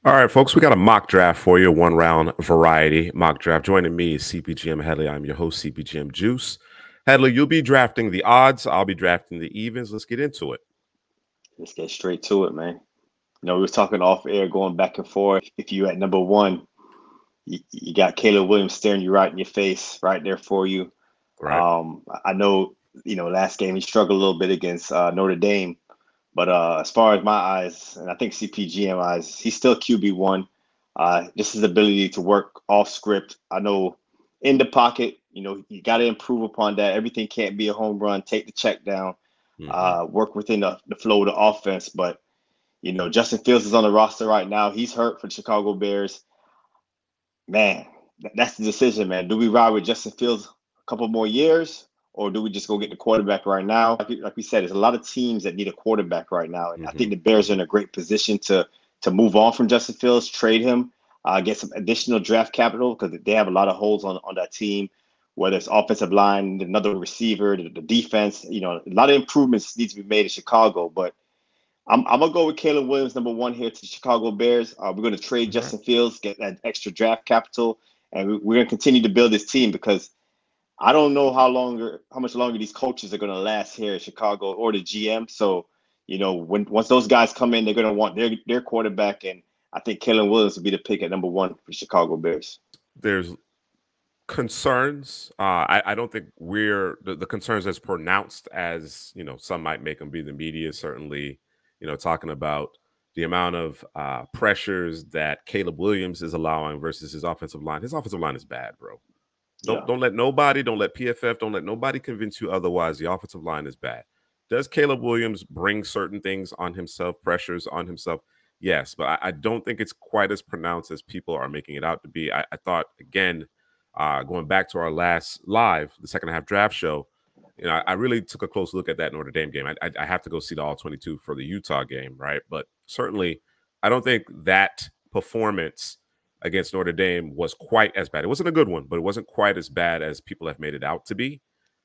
All right, folks, we got a mock draft for you, one round variety mock draft. Joining me is CPGM Headley. I'm your host, CPGM Juice. Headley, you'll be drafting the odds. I'll be drafting the evens. Let's get into it. Let's get straight to it, man. We was talking off air, going back and forth. If you at number one, you got Caleb Williams staring you right in your face, right there for you. Right. I know, last game he struggled a little bit against Notre Dame, but as far as my eyes, and I think CPGM eyes, he's still QB1. Just his ability to work off script. I know in the pocket, you got to improve upon that. Everything can't be a home run. Take the check down, work within the flow of the offense. But, Justin Fields is on the roster right now. He's hurt for the Chicago Bears. Man, that's the decision, man. Do we ride with Justin Fields a couple more years, or do we just go get the quarterback right now? Like we said, there's a lot of teams that need a quarterback right now, and I think the Bears are in a great position to move on from Justin Fields, trade him, get some additional draft capital because they have a lot of holes on that team, whether it's offensive line, another receiver, the defense. A lot of improvements need to be made in Chicago, but I'm gonna go with Caleb Williams, number one here to the Chicago Bears. We're gonna trade Justin Fields, get that extra draft capital, and we're gonna continue to build this team because I don't know how much longer these coaches are gonna last here in Chicago or the GM. So, once those guys come in, they're gonna want their quarterback, and I think Caleb Williams will be the pick at number one for Chicago Bears. There's concerns. I don't think we're the concerns as pronounced as some might make them be. The media certainly talking about the amount of pressures that Caleb Williams is allowing versus his offensive line. His offensive line is bad, bro. Don't let PFF, don't let nobody convince you otherwise. The offensive line is bad. Does Caleb Williams bring certain things on himself, pressures on himself? Yes, but I don't think it's quite as pronounced as people are making it out to be. I thought, again, going back to our last live, the second half draft show, I really took a close look at that Notre Dame game. I have to go see the All-22 for the Utah game, right? But certainly, I don't think that performance against Notre Dame was quite as bad. It wasn't a good one, but it wasn't quite as bad as people have made it out to be.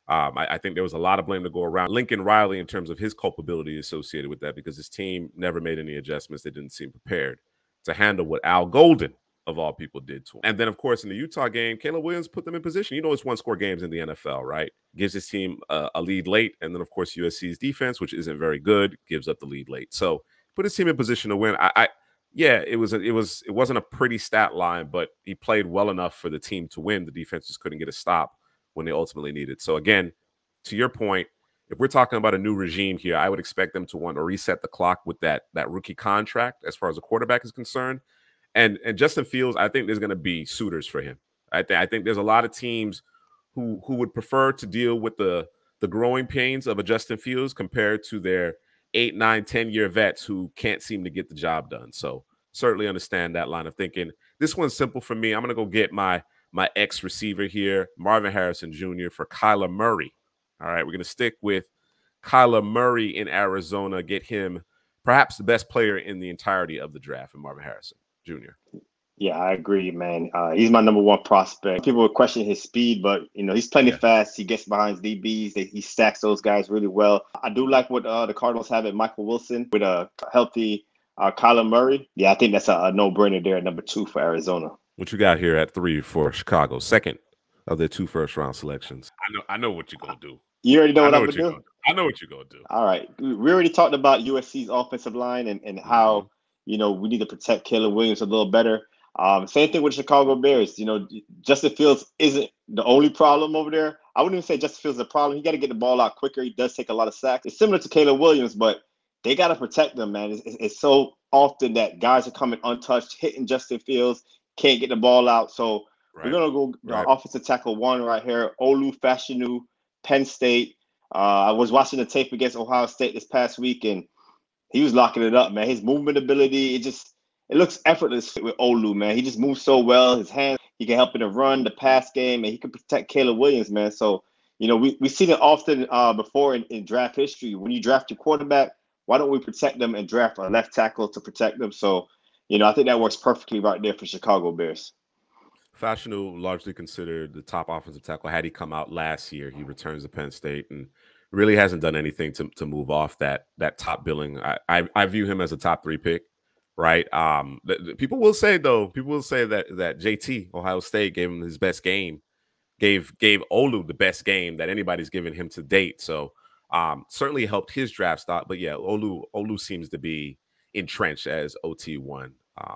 I think there was a lot of blame to go around. Lincoln Riley, in terms of his culpability associated with that, because his team never made any adjustments. They didn't seem prepared to handle what Al Golden, of all people, did to him. And then, of course, in the Utah game, Caleb Williams put them in position. It's one-score games in the NFL, right? Gives his team a lead late. And then, of course, USC's defense, which isn't very good, gives up the lead late. So put his team in position to win. Yeah, it wasn't a pretty stat line, but he played well enough for the team to win. The defense just couldn't get a stop when they ultimately needed. So again, to your point, if we're talking about a new regime here, I would expect them to want to reset the clock with that rookie contract as far as a quarterback is concerned. And Justin Fields, I think there's going to be suitors for him. I think there's a lot of teams who would prefer to deal with the growing pains of a Justin Fields compared to their 8, 9, 10-year vets who can't seem to get the job done. So certainly understand that line of thinking. This one's simple for me. I'm going to go get my ex-receiver here, Marvin Harrison Jr. for Kyler Murray. All right, we're going to stick with Kyler Murray in Arizona, get him perhaps the best player in the entirety of the draft, in Marvin Harrison Jr. Yeah, I agree, man. He's my number one prospect. People would question his speed, but he's plenty fast. He gets behind DBs. He stacks those guys really well. I do like what the Cardinals have at Michael Wilson with a healthy Kyler Murray. Yeah, I think that's a no-brainer there at number 2 for Arizona. What you got here at 3 for Chicago? Second of their 2 first-round selections. I know what you're gonna do. You already know what I'm gonna do? I know what you're gonna do. All right. We already talked about USC's offensive line and how we need to protect Caleb Williams a little better. Same thing with Chicago Bears. Justin Fields isn't the only problem over there. I wouldn't even say Justin Fields is a problem. He got to get the ball out quicker. He does take a lot of sacks. It's similar to Caleb Williams, but they got to protect them, man. It's so often that guys are coming untouched, hitting Justin Fields, can't get the ball out. So we're going to go offensive tackle 1 right here, Olu Fashanu, Penn State. I was watching the tape against Ohio State this past week, and he was locking it up, man. His movement ability, it looks effortless with Olu, man. He just moves so well. His hands, he can help in the run, the pass game, and he can protect Caleb Williams, man. So, we've seen it often before in draft history. When you draft your quarterback, why don't we protect them and draft a left tackle to protect them? So, I think that works perfectly right there for Chicago Bears. Fashanu, largely considered the top offensive tackle. Had he come out last year, he returns to Penn State and really hasn't done anything to move off that top billing. I view him as a top 3 pick. right? People will say though, people will say that JT Ohio State gave him his best game, gave Olu the best game that anybody's given him to date. So certainly helped his draft stock. But yeah, Olu seems to be entrenched as OT1.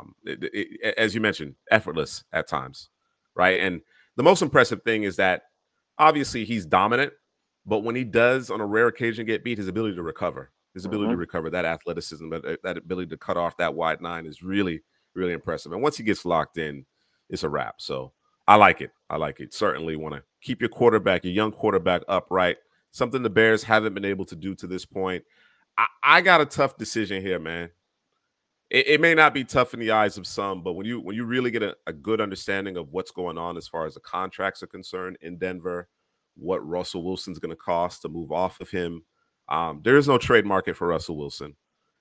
As you mentioned, effortless at times, right? And the most impressive thing is that obviously he's dominant, but when he does on a rare occasion get beat, his ability to recover, that athleticism, that ability to cut off that wide nine is really, really impressive. And once he gets locked in, it's a wrap. So I like it. I like it. Certainly want to keep your quarterback, your young quarterback, upright. Something the Bears haven't been able to do to this point. I got a tough decision here, man. It may not be tough in the eyes of some, but when you really get a good understanding of what's going on as far as the contracts are concerned in Denver, what Russell Wilson's going to cost to move off of him, there is no trade market for Russell Wilson.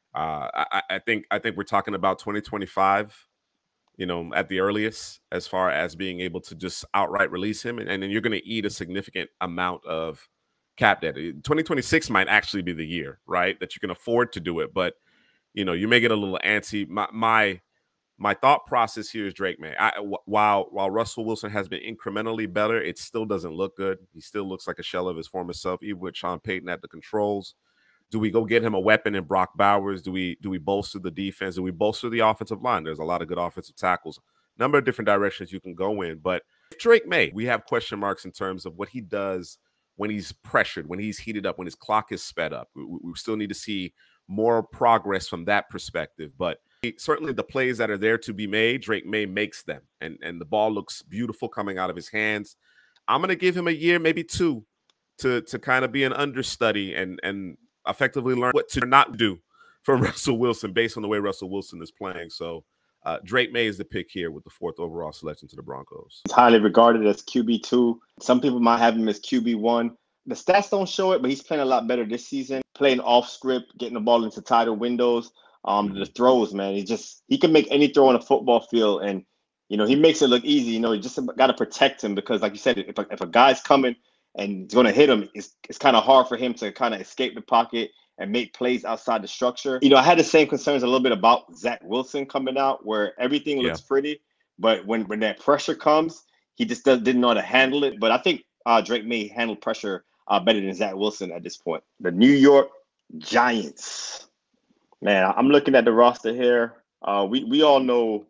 I think we're talking about 2025, at the earliest, as far as being able to just outright release him, and then you're going to eat a significant amount of cap debt. 2026 might actually be the year, right, that you can afford to do it, but you may get a little antsy. My thought process here is Drake May. While Russell Wilson has been incrementally better, it still doesn't look good. He still looks like a shell of his former self, even with Sean Payton at the controls. Do we go get him a weapon in Brock Bowers? Do we bolster the defense? Do we bolster the offensive line? There's a lot of good offensive tackles. Number of different directions you can go in. But Drake May, we have question marks in terms of what he does when he's pressured, when he's heated up, when his clock is sped up. We still need to see more progress from that perspective. But certainly the plays that are there to be made, Drake May makes them. And the ball looks beautiful coming out of his hands. I'm going to give him a year, maybe two, to kind of be an understudy and effectively learn what to not do for Russell Wilson based on the way Russell Wilson is playing. So Drake May is the pick here with the 4th overall selection to the Broncos. He's highly regarded as QB2. Some people might have him as QB1. The stats don't show it, but he's playing a lot better this season. Playing off script, getting the ball into tighter windows. The throws, man, he can make any throw on a football field, and he makes it look easy. You just got to protect him because, like you said, if a guy's coming and he's going to hit him, it's kind of hard for him to kind of escape the pocket and make plays outside the structure. I had the same concerns a little bit about Zach Wilson coming out, where everything looks pretty, but when that pressure comes, he just didn't know how to handle it. But I think Drake May handle pressure better than Zach Wilson at this point. The New York Giants. Man, I'm looking at the roster here. We all know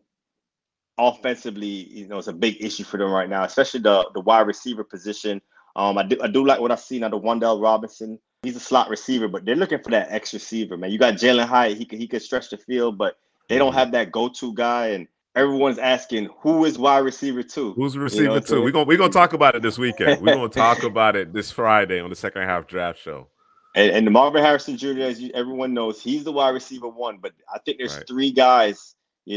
offensively, it's a big issue for them right now, especially the wide receiver position. I do like what I've seen out of Wan'Dale Robinson. He's a slot receiver, but they're looking for that X receiver, man. You got Jalen Hyatt. He could stretch the field, but they don't have that go-to guy. And everyone's asking, who is wide receiver 2? Who's receiver 2? We're gonna talk about it this weekend. We're gonna talk about it this Friday on the second half draft show. And the Marvin Harrison Jr., as everyone knows, he's the wide receiver 1. But I think there's 3 guys.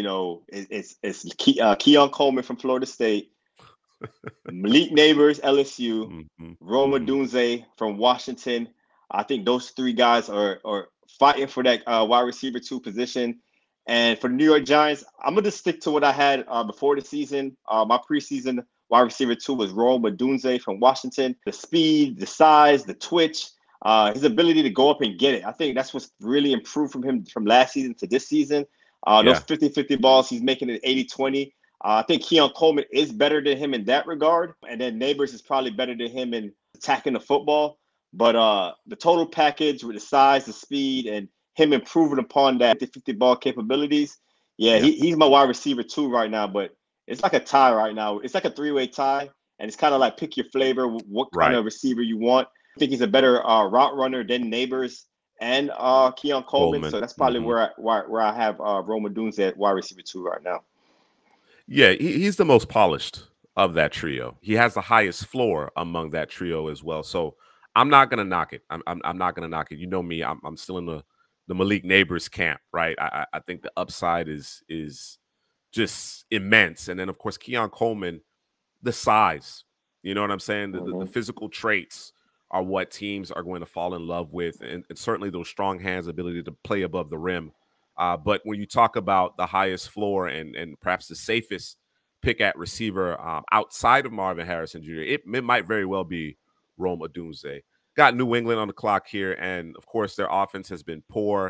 It's Keon Coleman from Florida State, Malik Neighbors, LSU, Rome Odunze from Washington. I think those 3 guys are fighting for that wide receiver 2 position. And for the New York Giants, I'm going to stick to what I had before the season. My preseason wide receiver 2 was Rome Odunze from Washington. The speed, the size, the twitch, his ability to go up and get it. I think that's what's really improved from him from last season to this season. Those 50-50 balls, he's making it 80-20. I think Keon Coleman is better than him in that regard. And then Neighbors is probably better than him in attacking the football. But the total package with the size, the speed, and him improving upon that 50-50 ball capabilities, he's my wide receiver 2 right now. But it's like a tie right now. It's like a 3-way tie. And it's kind of like pick your flavor, what kind of receiver you want. I think he's a better route runner than Neighbors and Keon Coleman. So that's probably where I have Rome Odunze at wide receiver 2 right now. Yeah, he's the most polished of that trio. He has the highest floor among that trio as well. So I'm not gonna knock it. I'm not gonna knock it. You know me. I'm still in the Malik Neighbors camp, right? I think the upside is just immense. And then of course Keon Coleman, the size. You know what I'm saying? The physical traits are what teams are going to fall in love with, and certainly those strong hands, ability to play above the rim. But when you talk about the highest floor and perhaps the safest pick at receiver outside of Marvin Harrison Jr., it might very well be Rome Odunze. Got New England on the clock here, and of course their offense has been poor.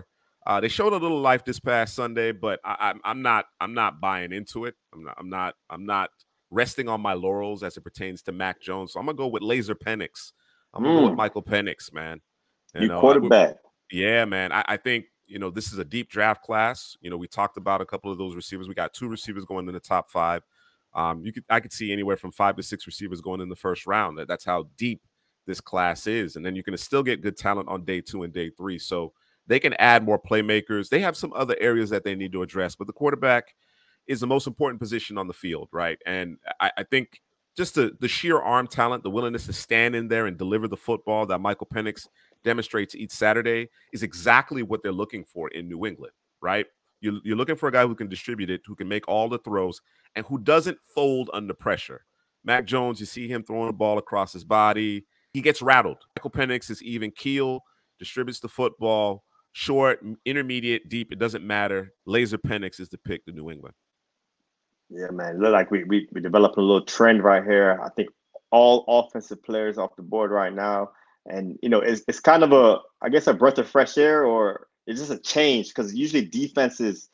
They showed a little life this past Sunday, but I'm not buying into it. I'm not resting on my laurels as it pertains to Mac Jones. So I'm gonna go with Laser Penix. I'm gonna go with Michael Penix, man. You New know, quarterback. yeah, man. I think this is a deep draft class. We talked about a couple of those receivers. We got 2 receivers going in the top 5. I could see anywhere from 5 to 6 receivers going in the first round. That's how deep this class is, and then you can still get good talent on day 2 and day 3. So they can add more playmakers. They have some other areas that they need to address, but the quarterback is the most important position on the field, right? And I think just the sheer arm talent, the willingness to stand in there and deliver the football that Michael Penix demonstrates each Saturday is exactly what they're looking for in New England, right? You're looking for a guy who can distribute it, who can make all the throws, and who doesn't fold under pressure. Mac Jones, you see him throwing the ball across his body. He gets rattled. Michael Penix is even keel, distributes the football, short, intermediate, deep. It doesn't matter. Laser Penix is the pick to New England. Yeah, man. Look like we developed a little trend right here. I think all offensive players off the board right now. And it's kind of I guess a breath of fresh air, or it's just a change, because usually defensive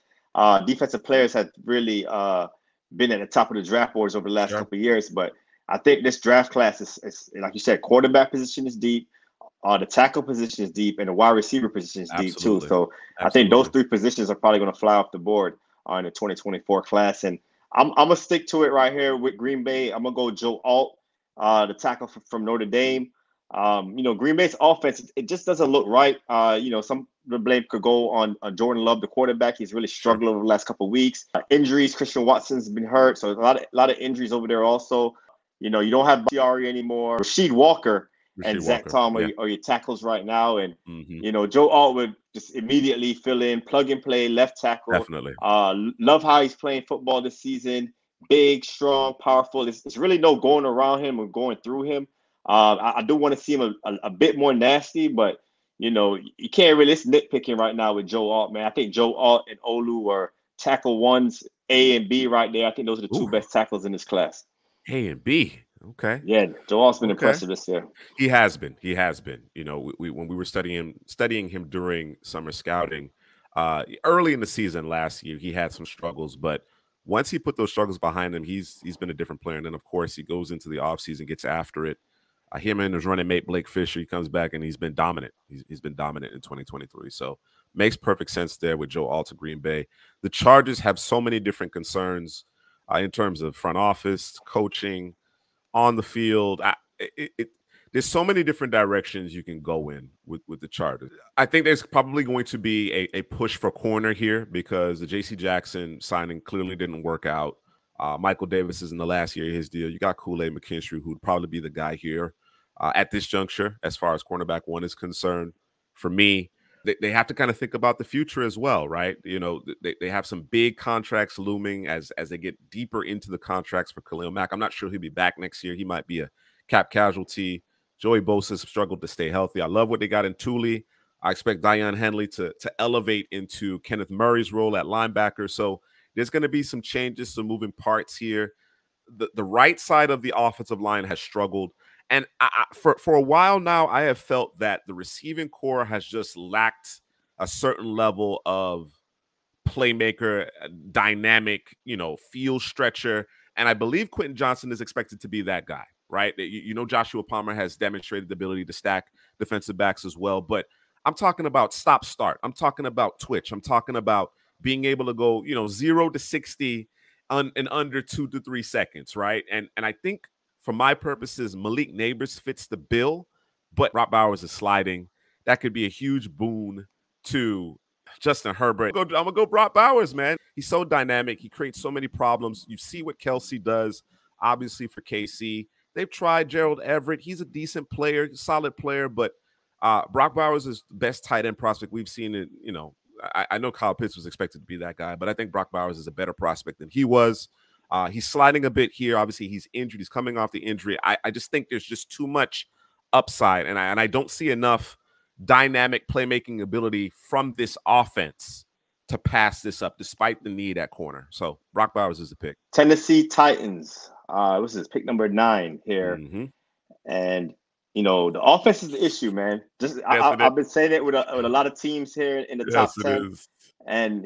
players have really been at the top of the draft boards over the last couple of years. But I think this draft class is like you said, quarterback position is deep, the tackle position is deep, and the wide receiver position is deep too. So I think those 3 positions are probably going to fly off the board in the 2024 class. And I'm gonna stick to it right here with Green Bay. I'm gonna go Joe Alt, the tackle from Notre Dame. Green Bay's offense, it just doesn't look right. Some of the blame could go on Jordan Love, the quarterback. He's really struggled over the last couple of weeks. Injuries, Christian Watson's been hurt, so a lot of injuries over there also. You don't have Bakhtiari anymore. Rasheed Walker and Zach Tom are your tackles right now. And, Joe Alt would just immediately fill in, plug and play, left tackle. Definitely. Love how he's playing football this season. Big, strong, powerful. It's really no going around him or going through him. I do want to see him a bit more nasty, but, you can't really, it's nitpicking right now with Joe Alt, man. I think Joe Alt and Olu are tackle ones, A and B right there. I think those are the 2 best tackles in this class. A and B. Okay. Yeah, Joe Alt's been impressive this year. He has been. When we were studying him during summer scouting, early in the season last year, he had some struggles, but once he put those struggles behind him, he's been a different player. And then, of course, he goes into the offseason, gets after it. Him and his running mate Blake Fisher, he comes back and he's been dominant. He's been dominant in 2023. So makes perfect sense there with Joe Alt to Green Bay. The Chargers have so many different concerns in terms of front office, coaching, on the field. There's so many different directions you can go in with the Chargers. I think there's probably going to be a push for corner here because the J.C. Jackson signing clearly didn't work out. Michael Davis is in the last year of his deal. You got Kool-Aid McKinstry, who would probably be the guy here at this juncture as far as cornerback 1 is concerned. For me, they have to kind of think about the future as well, right? They have some big contracts looming as they get deeper into the contracts for Khalil Mack. I'm not sure he'll be back next year. He might be a cap casualty. Joey Bosa's struggled to stay healthy. I love what they got in Thule. I expect Daiyan Henley to elevate into Kenneth Murray's role at linebacker. So there's going to be some changes, some moving parts here. The right side of the offensive line has struggled. And for a while now, I have felt that the receiving core has just lacked a certain level of playmaker, dynamic, field stretcher. And I believe Quentin Johnson is expected to be that guy, right? Joshua Palmer has demonstrated the ability to stack defensive backs as well. But I'm talking about stop-start. I'm talking about twitch. I'm talking about being able to go, 0 to 60 in under 2 to 3 seconds, right? And I think for my purposes, Malik Neighbors fits the bill, but Brock Bowers is sliding. That could be a huge boon to Justin Herbert. I'm going to go Brock Bowers, man. He's so dynamic. He creates so many problems. You see what Kelsey does, obviously, for KC. They've tried Gerald Everett. He's a decent player, solid player, but Brock Bowers is the best tight end prospect we've seen. I know Kyle Pitts was expected to be that guy, but I think Brock Bowers is a better prospect than he was. He's sliding a bit here. Obviously, he's injured. He's coming off the injury. I just think there's just too much upside, and I don't see enough dynamic playmaking ability from this offense to pass this up, despite the need at corner. So Brock Bowers is the pick. Tennessee Titans. This is pick number 9 here. Mm-hmm. And The offense is the issue, man. Just Yes, it is. I've been saying it with a lot of teams here in the top Yes, it 10, is. and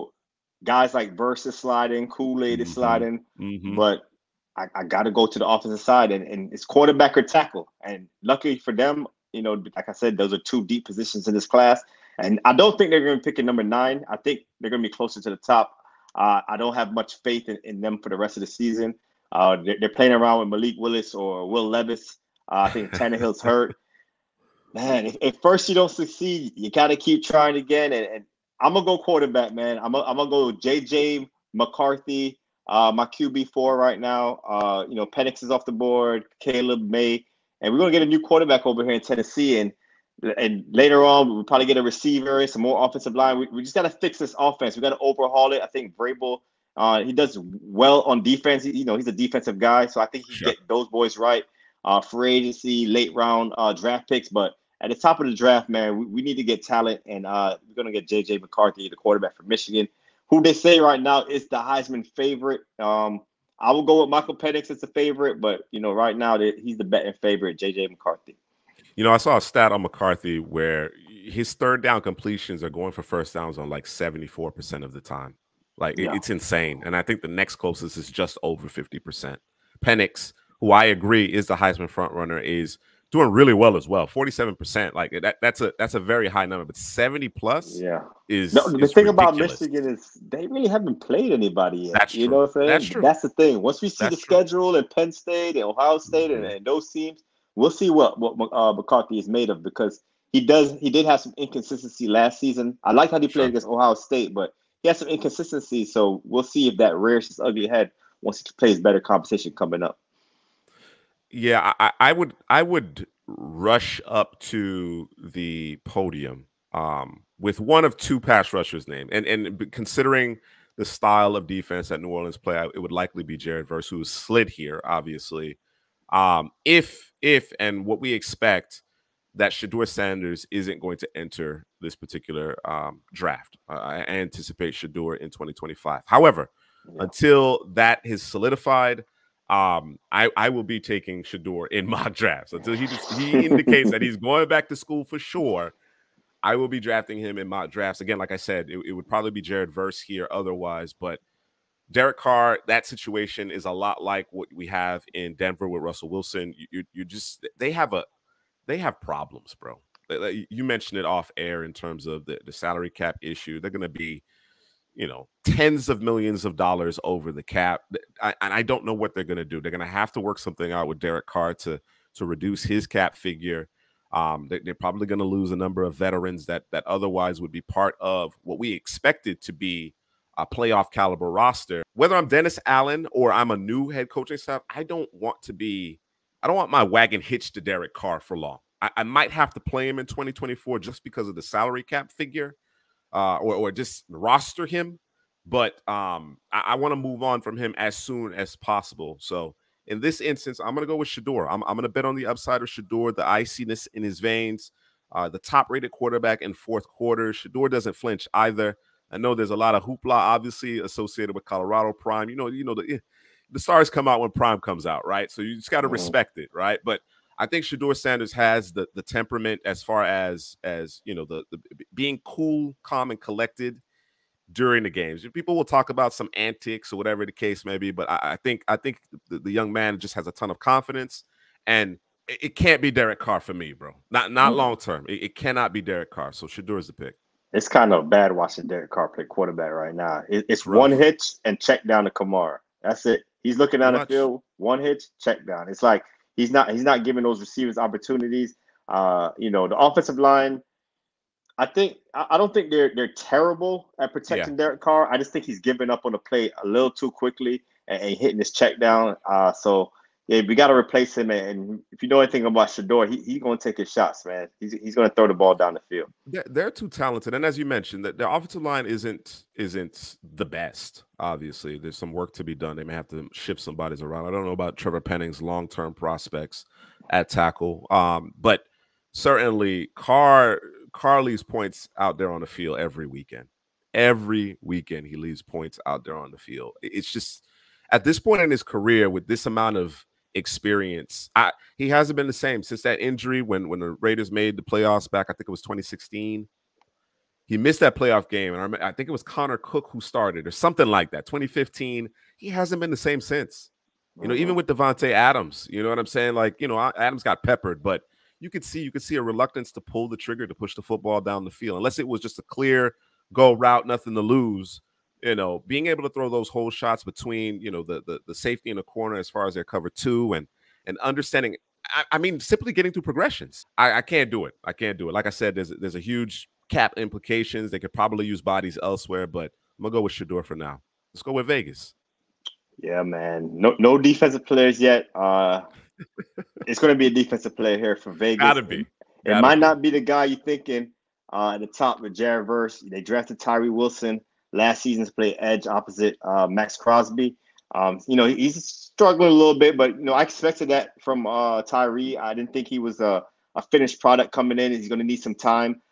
guys like Verse is sliding, Kool-Aid is Mm-hmm. sliding, Mm-hmm. but I got to go to the offensive side, and it's quarterback or tackle. And luckily for them, like I said, those are two deep positions in this class, and I don't think they're going to pick a number 9. I think they're going to be closer to the top. I don't have much faith in them for the rest of the season. They're playing around with Malik Willis or Will Levis. I think Tannehill's hurt. Man, if first you don't succeed, you got to keep trying again. And I'm gonna go quarterback, man. I'm gonna go JJ McCarthy, my QB4 right now. Penix is off the board, Caleb May, and we're gonna get a new quarterback over here in Tennessee. And later on, we'll probably get a receiver, some more offensive line. We just got to fix this offense. We got to overhaul it. I think Vrabel, he does well on defense. He's a defensive guy, so I think he Sure. get those boys right. Free agency, late round draft picks, but at the top of the draft, man, we need to get talent, and we're going to get J.J. McCarthy, the quarterback from Michigan, who they say right now is the Heisman favorite. I will go with Michael Penix as the favorite, but, right now he's the betting favorite, J.J. McCarthy. I saw a stat on McCarthy where his third down completions are going for first downs on like 74% of the time. Like Yeah. it's insane. And I think the next closest is just over 50%. Penix, who I agree is the Heisman front runner, is doing really well as well. 47%. Like that's a very high number, but 70 plus Yeah. No, is the thing about ridiculous. Michigan is they really haven't played anybody yet. That's You know true. what I'm That's saying? true. That's the thing. Once we see the That's true. schedule in Penn State and Ohio State Mm-hmm. and those teams, we'll see what McCarthy is made of, because he did have some inconsistency last season. I like how he played Sure. against Ohio State, but he has some inconsistency. So we'll see if that rears its ugly head once he plays better competition coming up. Yeah, I would rush up to the podium with one of two pass rushers named, and considering the style of defense that New Orleans play, it would likely be Jared Verse, who slid here, obviously. If and what we expect that Shedeur Sanders isn't going to enter this particular draft. I anticipate Shedeur in 2025. However, until that is solidified, I will be taking Shedeur in mock drafts until he indicates that he's going back to school for sure. I will be drafting him in mock drafts. Again, like I said, it would probably be Jared Verse here otherwise, but Derek Carr, that situation is a lot like what we have in Denver with Russell Wilson. You just they have problems, bro. You mentioned it off air in terms of the salary cap issue. They're going to be, tens of millions of dollars over the cap. And I don't know what they're going to do. They're going to have to work something out with Derek Carr to reduce his cap figure. They're probably going to lose a number of veterans that otherwise would be part of what we expected to be a playoff caliber roster. Whether I'm Dennis Allen or I'm a new head coaching staff, I don't want my wagon hitched to Derek Carr for long. I might have to play him in 2024 just because of the salary cap figure, or just roster him. But I want to move on from him as soon as possible. So in this instance, I'm going to go with Shedeur. I'm going to bet on the upside of Shedeur, the iciness in his veins, the top-rated quarterback in fourth quarter. Shedeur doesn't flinch either. I know there's a lot of hoopla, obviously, associated with Colorado Prime. The stars come out when Prime comes out, right? So you just got to respect it, right? But I think Shedeur Sanders has the temperament as far as the being cool, calm, and collected during the games. People will talk about some antics or whatever the case may be, but I think the young man just has a ton of confidence, and it can't be Derek Carr for me, bro. Not long term. It cannot be Derek Carr. So Shedeur is the pick. It's kind of bad watching Derek Carr play quarterback right now. It's rough. One hitch and check down to Kamara. That's it. He's looking down the field, one hitch, check down. It's like he's not giving those receivers opportunities. The offensive line, I don't think they're terrible at protecting Derek Carr. I just think he's giving up on the play a little too quickly and hitting his check down. So yeah, we got to replace him. And if you know anything about Shedeur, he's going to take his shots, man. He's going to throw the ball down the field. They're too talented, and as you mentioned, that their offensive line isn't the best. Obviously, there's some work to be done. They may have to shift some bodies around. I don't know about Trevor Penning's long-term prospects at tackle, but certainly Carr leaves points out there on the field every weekend. Every weekend, he leaves points out there on the field. It's just at this point in his career, with this amount of experience. He hasn't been the same since that injury when the Raiders made the playoffs back. I think it was 2016. He missed that playoff game, and I think it was Connor Cook who started or something like that. 2015. He hasn't been the same since. You know, even with Devontae Adams, you know what I'm saying? Like, you know, Adams got peppered, but you could see a reluctance to pull the trigger to push the football down the field, unless it was just a clear go route, nothing to lose. You know, being able to throw those whole shots between, you know, the safety in the corner as far as their cover two and understanding. I mean, simply getting through progressions. I can't do it. I can't do it. Like I said, there's a huge cap implications. They could probably use bodies elsewhere, but I'm gonna go with Shedeur for now. Let's go with Vegas. Yeah, man. No defensive players yet. It's going to be a defensive player here for Vegas. Gotta be. It might not be the guy you're thinking at the top with Jared Verse. They drafted Tyree Wilson last season to play edge opposite Max Crosby. You know, he's struggling a little bit, but, you know, I expected that from Tyree. I didn't think he was a finished product coming in. He's going to need some time.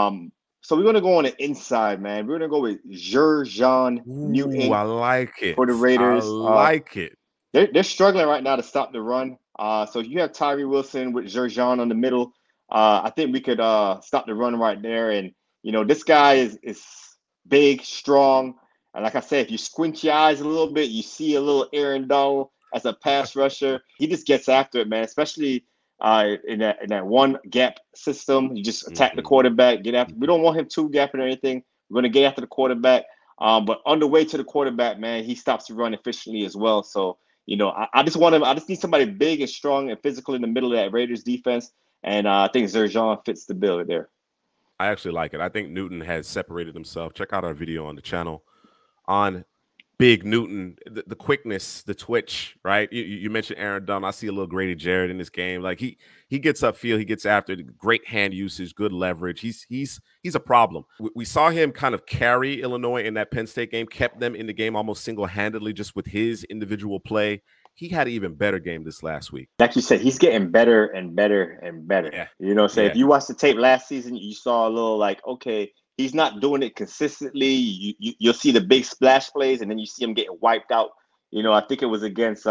So we're going to go on the inside, man. We're going to go with Jer'Jon Newton. I like it. For the Raiders. I like it. They're struggling right now to stop the run. So if you have Tyree Wilson with Jer'Jon on the middle, I think we could stop the run right there. And, you know, this guy is big, strong. And like I said, if you squint your eyes a little bit, you see a little Aaron Donald as a pass rusher. He just gets after it, man, especially in that one gap system. You just attack the quarterback, get after. We don't want him two gapping or anything. We're going to get after the quarterback. But on the way to the quarterback, man, he stops the run efficiently as well. So, you know, I just want him. I just need somebody big and strong and physical in the middle of that Raiders defense. And I think Jer'Jon fits the bill there. I actually like it. I think Newton has separated himself. Check out our video on the channel on Big Newton, the quickness, the twitch, right? You mentioned Aaron Donald. I see a little Grady Jarrett in this game. Like he gets upfield, he gets after it, great hand usage, good leverage. He's a problem. We saw him kind of carry Illinois in that Penn State game, kept them in the game almost single-handedly just with his individual play. He had an even better game this last week. Like you said, he's getting better and better and better. Yeah. You know, if you watched the tape last season, you saw a little like, okay, he's not doing it consistently. You'll see the big splash plays, and then you see him getting wiped out. You know, I think it was against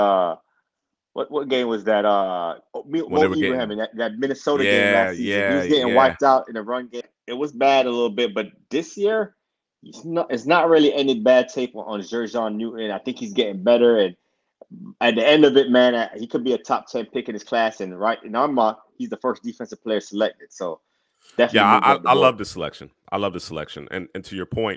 what game was that? Mo Ibrahim in that Minnesota game last season. He was getting wiped out in a run game. It was bad a little bit, but this year, it's not really any bad tape on Jer'Jon Newton. I think he's getting better, and at the end of it, man, he could be a top 10 pick in his class. And right in our mock, he's the first defensive player selected. So definitely, I love the selection. I love the selection. And to your point,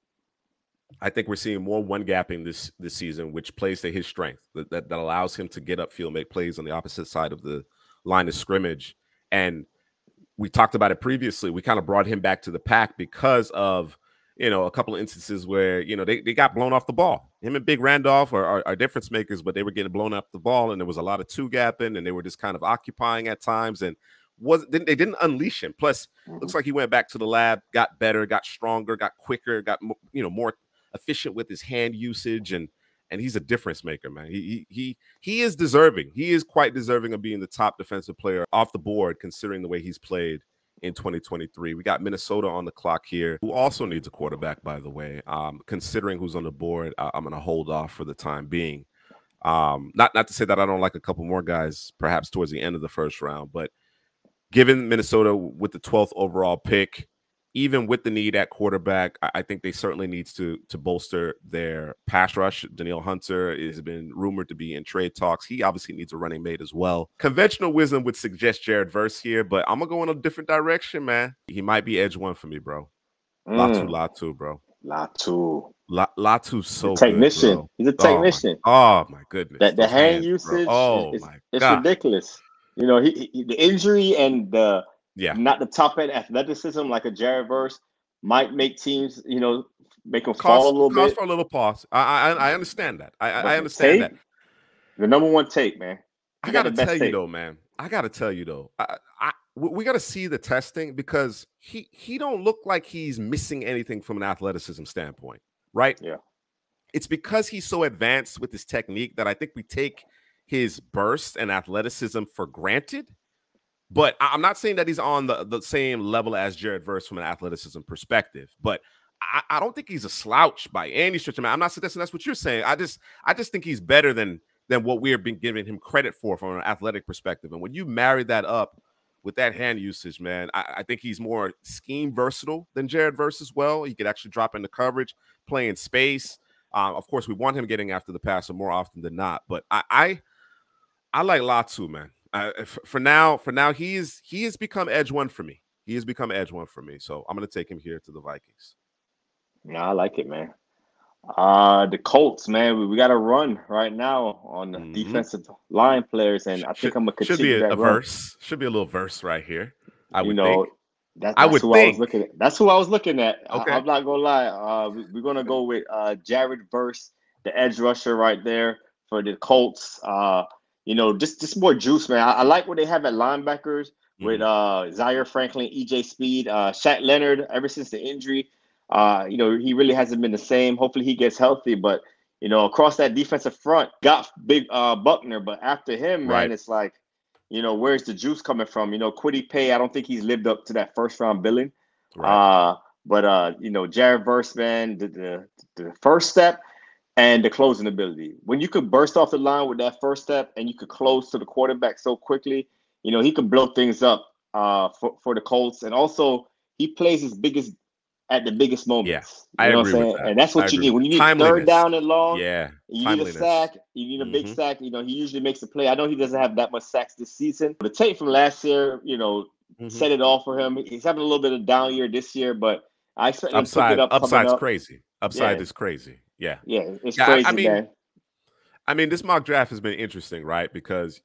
I think we're seeing more one gapping this season, which plays to his strength. That allows him to get upfield, make plays on the opposite side of the line of scrimmage. And we talked about it previously. We kind of brought him back to the pack because of, you know, a couple of instances where, you know, they got blown off the ball. Him and Big Randolph are difference makers, but they were getting blown off the ball, and there was a lot of two gapping, and they were just kind of occupying at times, and they didn't unleash him. Plus, looks like he went back to the lab, got better, got stronger, got quicker, got more efficient with his hand usage, and he's a difference maker, man. He is deserving. He is quite deserving of being the top defensive player off the board, considering the way he's played in 2023. We got Minnesota on the clock here, who also needs a quarterback, by the way. Considering who's on the board, I'm going to hold off for the time being. Not to say that I don't like a couple more guys, perhaps towards the end of the first round, but given Minnesota with the 12th overall pick, even with the need at quarterback, I think they certainly needs to bolster their pass rush. Danielle Hunter has been rumored to be in trade talks. He obviously needs a running mate as well. Conventional wisdom would suggest Jared Verse here, but I'm going to go in a different direction, man. He might be edge one for me, bro. Latu, bro. Latu's so technician. Good, bro. He's a technician. Oh, my goodness. The hand usage it's ridiculous. You know, the injury and the not the top end athleticism like a Jared Verse might make teams, you know, make them fall a little bit. For a little pause. I understand that. I understand that. The number one take, man. I gotta tell you though, man. We got to see the testing because he don't look like he's missing anything from an athleticism standpoint, right? Yeah. It's because he's so advanced with his technique that I think we take his burst and athleticism for granted. But I'm not saying that he's on the same level as Jared Verse from an athleticism perspective. But I don't think he's a slouch by any stretch. I'm not suggesting that's what you're saying. I just think he's better than than what we have been giving him credit for from an athletic perspective. And when you marry that up with that hand usage, man, I think he's more scheme versatile than Jared Verse as well. He could actually drop into coverage, play in space. Of course, we want him getting after the passer more often than not. But I like Latu, man. For now, he has become edge one for me. He has become edge one for me. So I'm going to take him here to the Vikings. No, I like it, man. The Colts, man, we got to run right now on the defensive line players, and I think I'm gonna continue that run. Should be a little verse right here. I would think. That's who I was looking at. That's who I was looking at. Okay. I'm not gonna lie. We're gonna go with Jared Verse, the edge rusher right there for the Colts. Just more juice, man. I like what they have at linebackers with Zaire Franklin, EJ Speed, Shaq Leonard. Ever since the injury. He really hasn't been the same. Hopefully he gets healthy, but across that defensive front, got big Buckner, but after him, man, it's like, where's the juice coming from? Kwity Paye, I don't think he's lived up to that first round billing. Right. Jared Verse, man, the first step and the closing ability. When you could burst off the line with that first step and you could close to the quarterback so quickly, he could blow things up for the Colts. And also he plays his biggest at the biggest moments. Yeah, I agree with that. And that's what you need. When you need third down and long, you need a sack, you need a big sack. He usually makes a play. I know he doesn't have that much sacks this season. The tape from last year, set it all for him. He's having a little bit of down year this year, but I expect him to pick it up. Upside's crazy. Upside is crazy. Yeah. Yeah, it's crazy, man. I mean, this mock draft has been interesting, right? Because,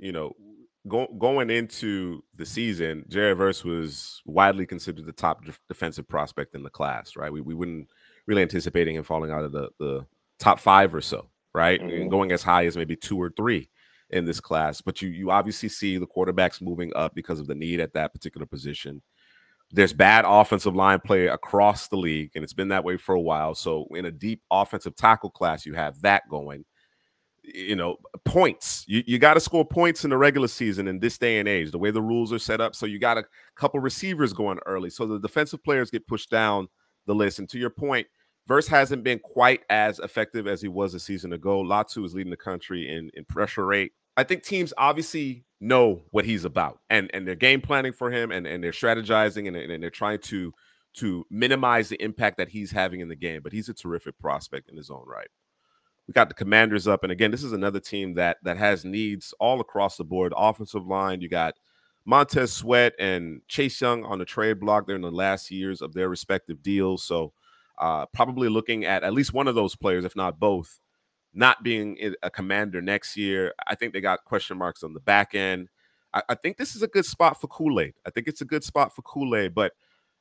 going into the season, Jared Verse was widely considered the top defensive prospect in the class, right? We wouldn't really anticipating him falling out of the top 5 or so, right? And going as high as maybe 2 or 3 in this class. But you obviously see the quarterbacks moving up because of the need at that particular position. There's bad offensive line play across the league, and it's been that way for a while. So in a deep offensive tackle class, you have that going. Points. You got to score points in the regular season in this day and age, the way the rules are set up. So you got a couple receivers going early. So the defensive players get pushed down the list. And to your point, Verse hasn't been quite as effective as he was a season ago. Latu is leading the country in pressure rate. I think teams obviously know what he's about, and they're game planning for him, and they're strategizing, and they're trying to minimize the impact that he's having in the game. But he's a terrific prospect in his own right. We got the Commanders up. And again, this is another team that has needs all across the board. Offensive line, you got Montez Sweat and Chase Young on the trade block. They're in the last years of their respective deals. So probably looking at least one of those players, if not both, not being a Commander next year. I think they got question marks on the back end. I think this is a good spot for Kool-Aid. I think it's a good spot for Kool-Aid. But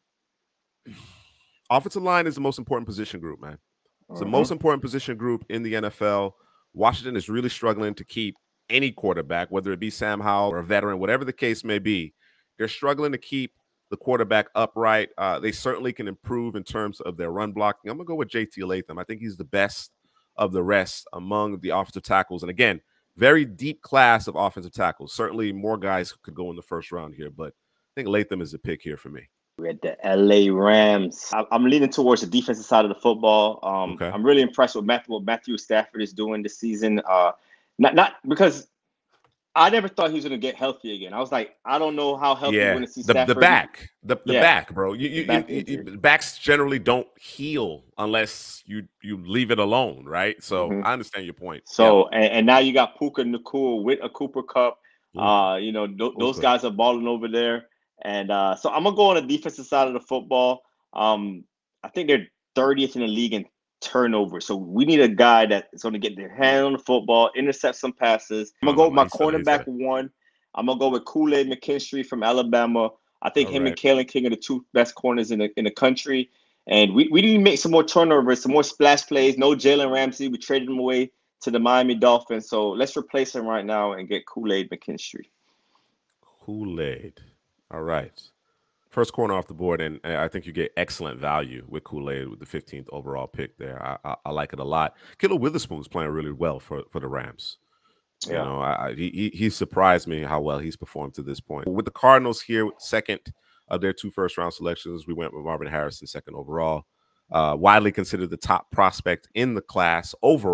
offensive line is the most important position group, man. It's the most important position group in the NFL. Washington is really struggling to keep any quarterback, whether it be Sam Howell or a veteran, whatever the case may be. They're struggling to keep the quarterback upright. They certainly can improve in terms of their run blocking. I'm going to go with JT Latham. I think he's the best of the rest among the offensive tackles. And again, very deep class of offensive tackles. Certainly more guys could go in the first round here, but I think Latham is the pick here for me. We're at the LA Rams. I'm leaning towards the defensive side of the football. I'm really impressed with what Matthew Stafford is doing this season. Not because I never thought he was going to get healthy again. I was like, I don't know how healthy we're going to see Stafford. The back, bro. Backs generally don't heal unless you leave it alone, right? So I understand your point. So and now you got Puka Nacua with a Cooper Kupp. Those guys are balling over there. And so I'm going to go on the defensive side of the football. I think they're 30th in the league in turnovers. So we need a guy that's going to get their hand on the football, intercept some passes. I'm going to go with my cornerback one. I'm going to go with Kool-Aid McKinstry from Alabama. I think him and Kalen King are the 2 best corners in the country. And we need to make some more turnovers, some more splash plays. No Jalen Ramsey. We traded him away to the Miami Dolphins. So let's replace him right now and get Kool-Aid McKinstry. Kool-Aid. All right. First corner off the board, and I think you get excellent value with Kool-Aid with the 15th overall pick there. I like it a lot. Killer Witherspoon's playing really well for the Rams. Yeah. He surprised me how well he's performed to this point. With the Cardinals here, second of their 2 first-round selections, we went with Marvin Harrison, second overall. Widely considered the top prospect in the class overall.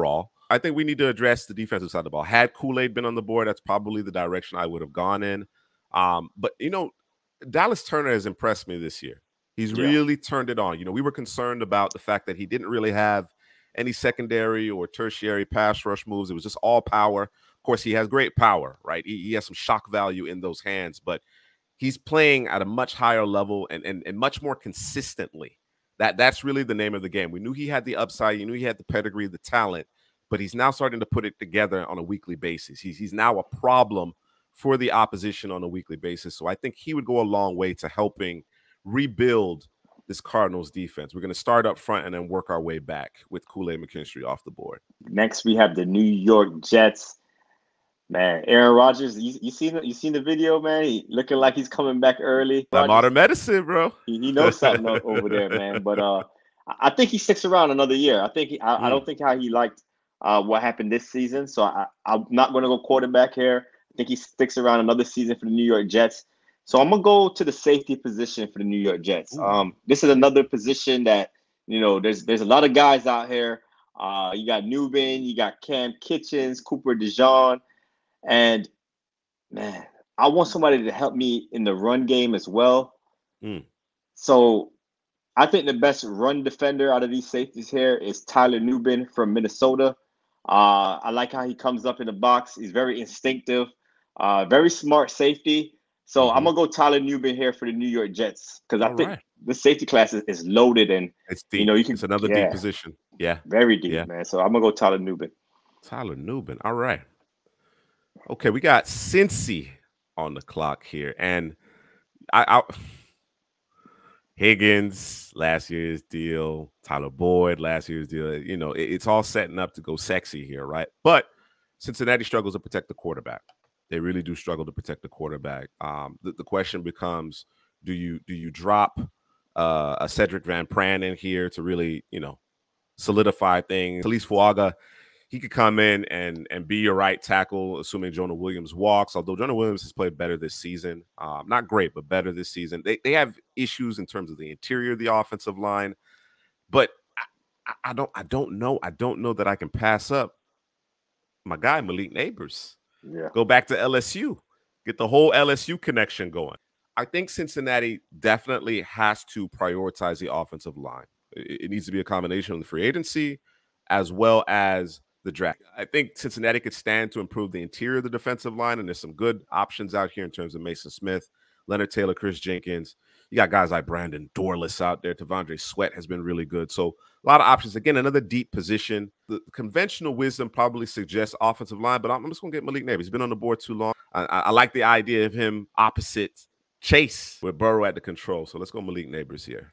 I think we need to address the defensive side of the ball. Had Kool-Aid been on the board, that's probably the direction I would have gone in. But, you know, Dallas Turner has impressed me this year. He's really turned it on. You know, we were concerned about the fact that he didn't really have any secondary or tertiary pass rush moves. It was just all power. Of course, he has great power, right? He has some shock value in those hands, but he's playing at a much higher level and much more consistently. That's really the name of the game. We knew he had the upside. You knew he had the pedigree, the talent, but he's now starting to put it together on a weekly basis. He's now a problem for the opposition on a weekly basis. So I think he would go a long way to helping rebuild this Cardinals defense. We're going to start up front and then work our way back with Kool-Aid McKinstry off the board. Next, we have the New York Jets. Man, Aaron Rodgers, you seen the video, man? He looking like he's coming back early. That modern medicine, bro. He knows something over there, man. But I think he sticks around another year. I think I don't think how he liked what happened this season. So I'm not going to go quarterback here. I think he sticks around another season for the New York Jets. So I'm going to go to the safety position for the New York Jets. This is another position that, you know, there's a lot of guys out here. You got Nubin, you got Cam Kitchens, Cooper DeJean. And, man, I want somebody to help me in the run game as well. So I think the best run defender out of these safeties here is Tyler Nubin from Minnesota. I like how he comes up in the box. He's very instinctive, very smart safety. So I'm going to go Tyler Nubin here for the New York Jets because I think the safety class is loaded and it's deep. You know, it's another deep position. Yeah. Very deep, man. So I'm going to go Tyler Nubin. Tyler Nubin. All right. Okay, we got Cincy on the clock here. And Higgins, last year's deal, Tyler Boyd, last year's deal. You know, it's all setting up to go sexy here, right? But Cincinnati struggles to protect the quarterback. They really do struggle to protect the quarterback. The question becomes, do you drop a Cedric Van Pran in here to really, you know, solidify things? Talise Fuaga, he could come in and be your right tackle, assuming Jonah Williams walks, although Jonah Williams has played better this season. Not great, but better this season. They have issues in terms of the interior of the offensive line, but I don't know that I can pass up my guy, Malik Nabers. Yeah. Go back to LSU. Get the whole LSU connection going. I think Cincinnati definitely has to prioritize the offensive line. It needs to be a combination of the free agency as well as the draft. I think Cincinnati could stand to improve the interior of the defensive line, and there's some good options out here in terms of Mason Smith, Leonard Taylor, Chris Jenkins. You got guys like Brandon Dorless out there. Tavondre Sweat has been really good. So a lot of options. Again, another deep position. The conventional wisdom probably suggests offensive line, but I'm just going to get Malik Nabers. He's been on the board too long. I like the idea of him opposite Chase with Burrow at the control. So let's go Malik Nabers here.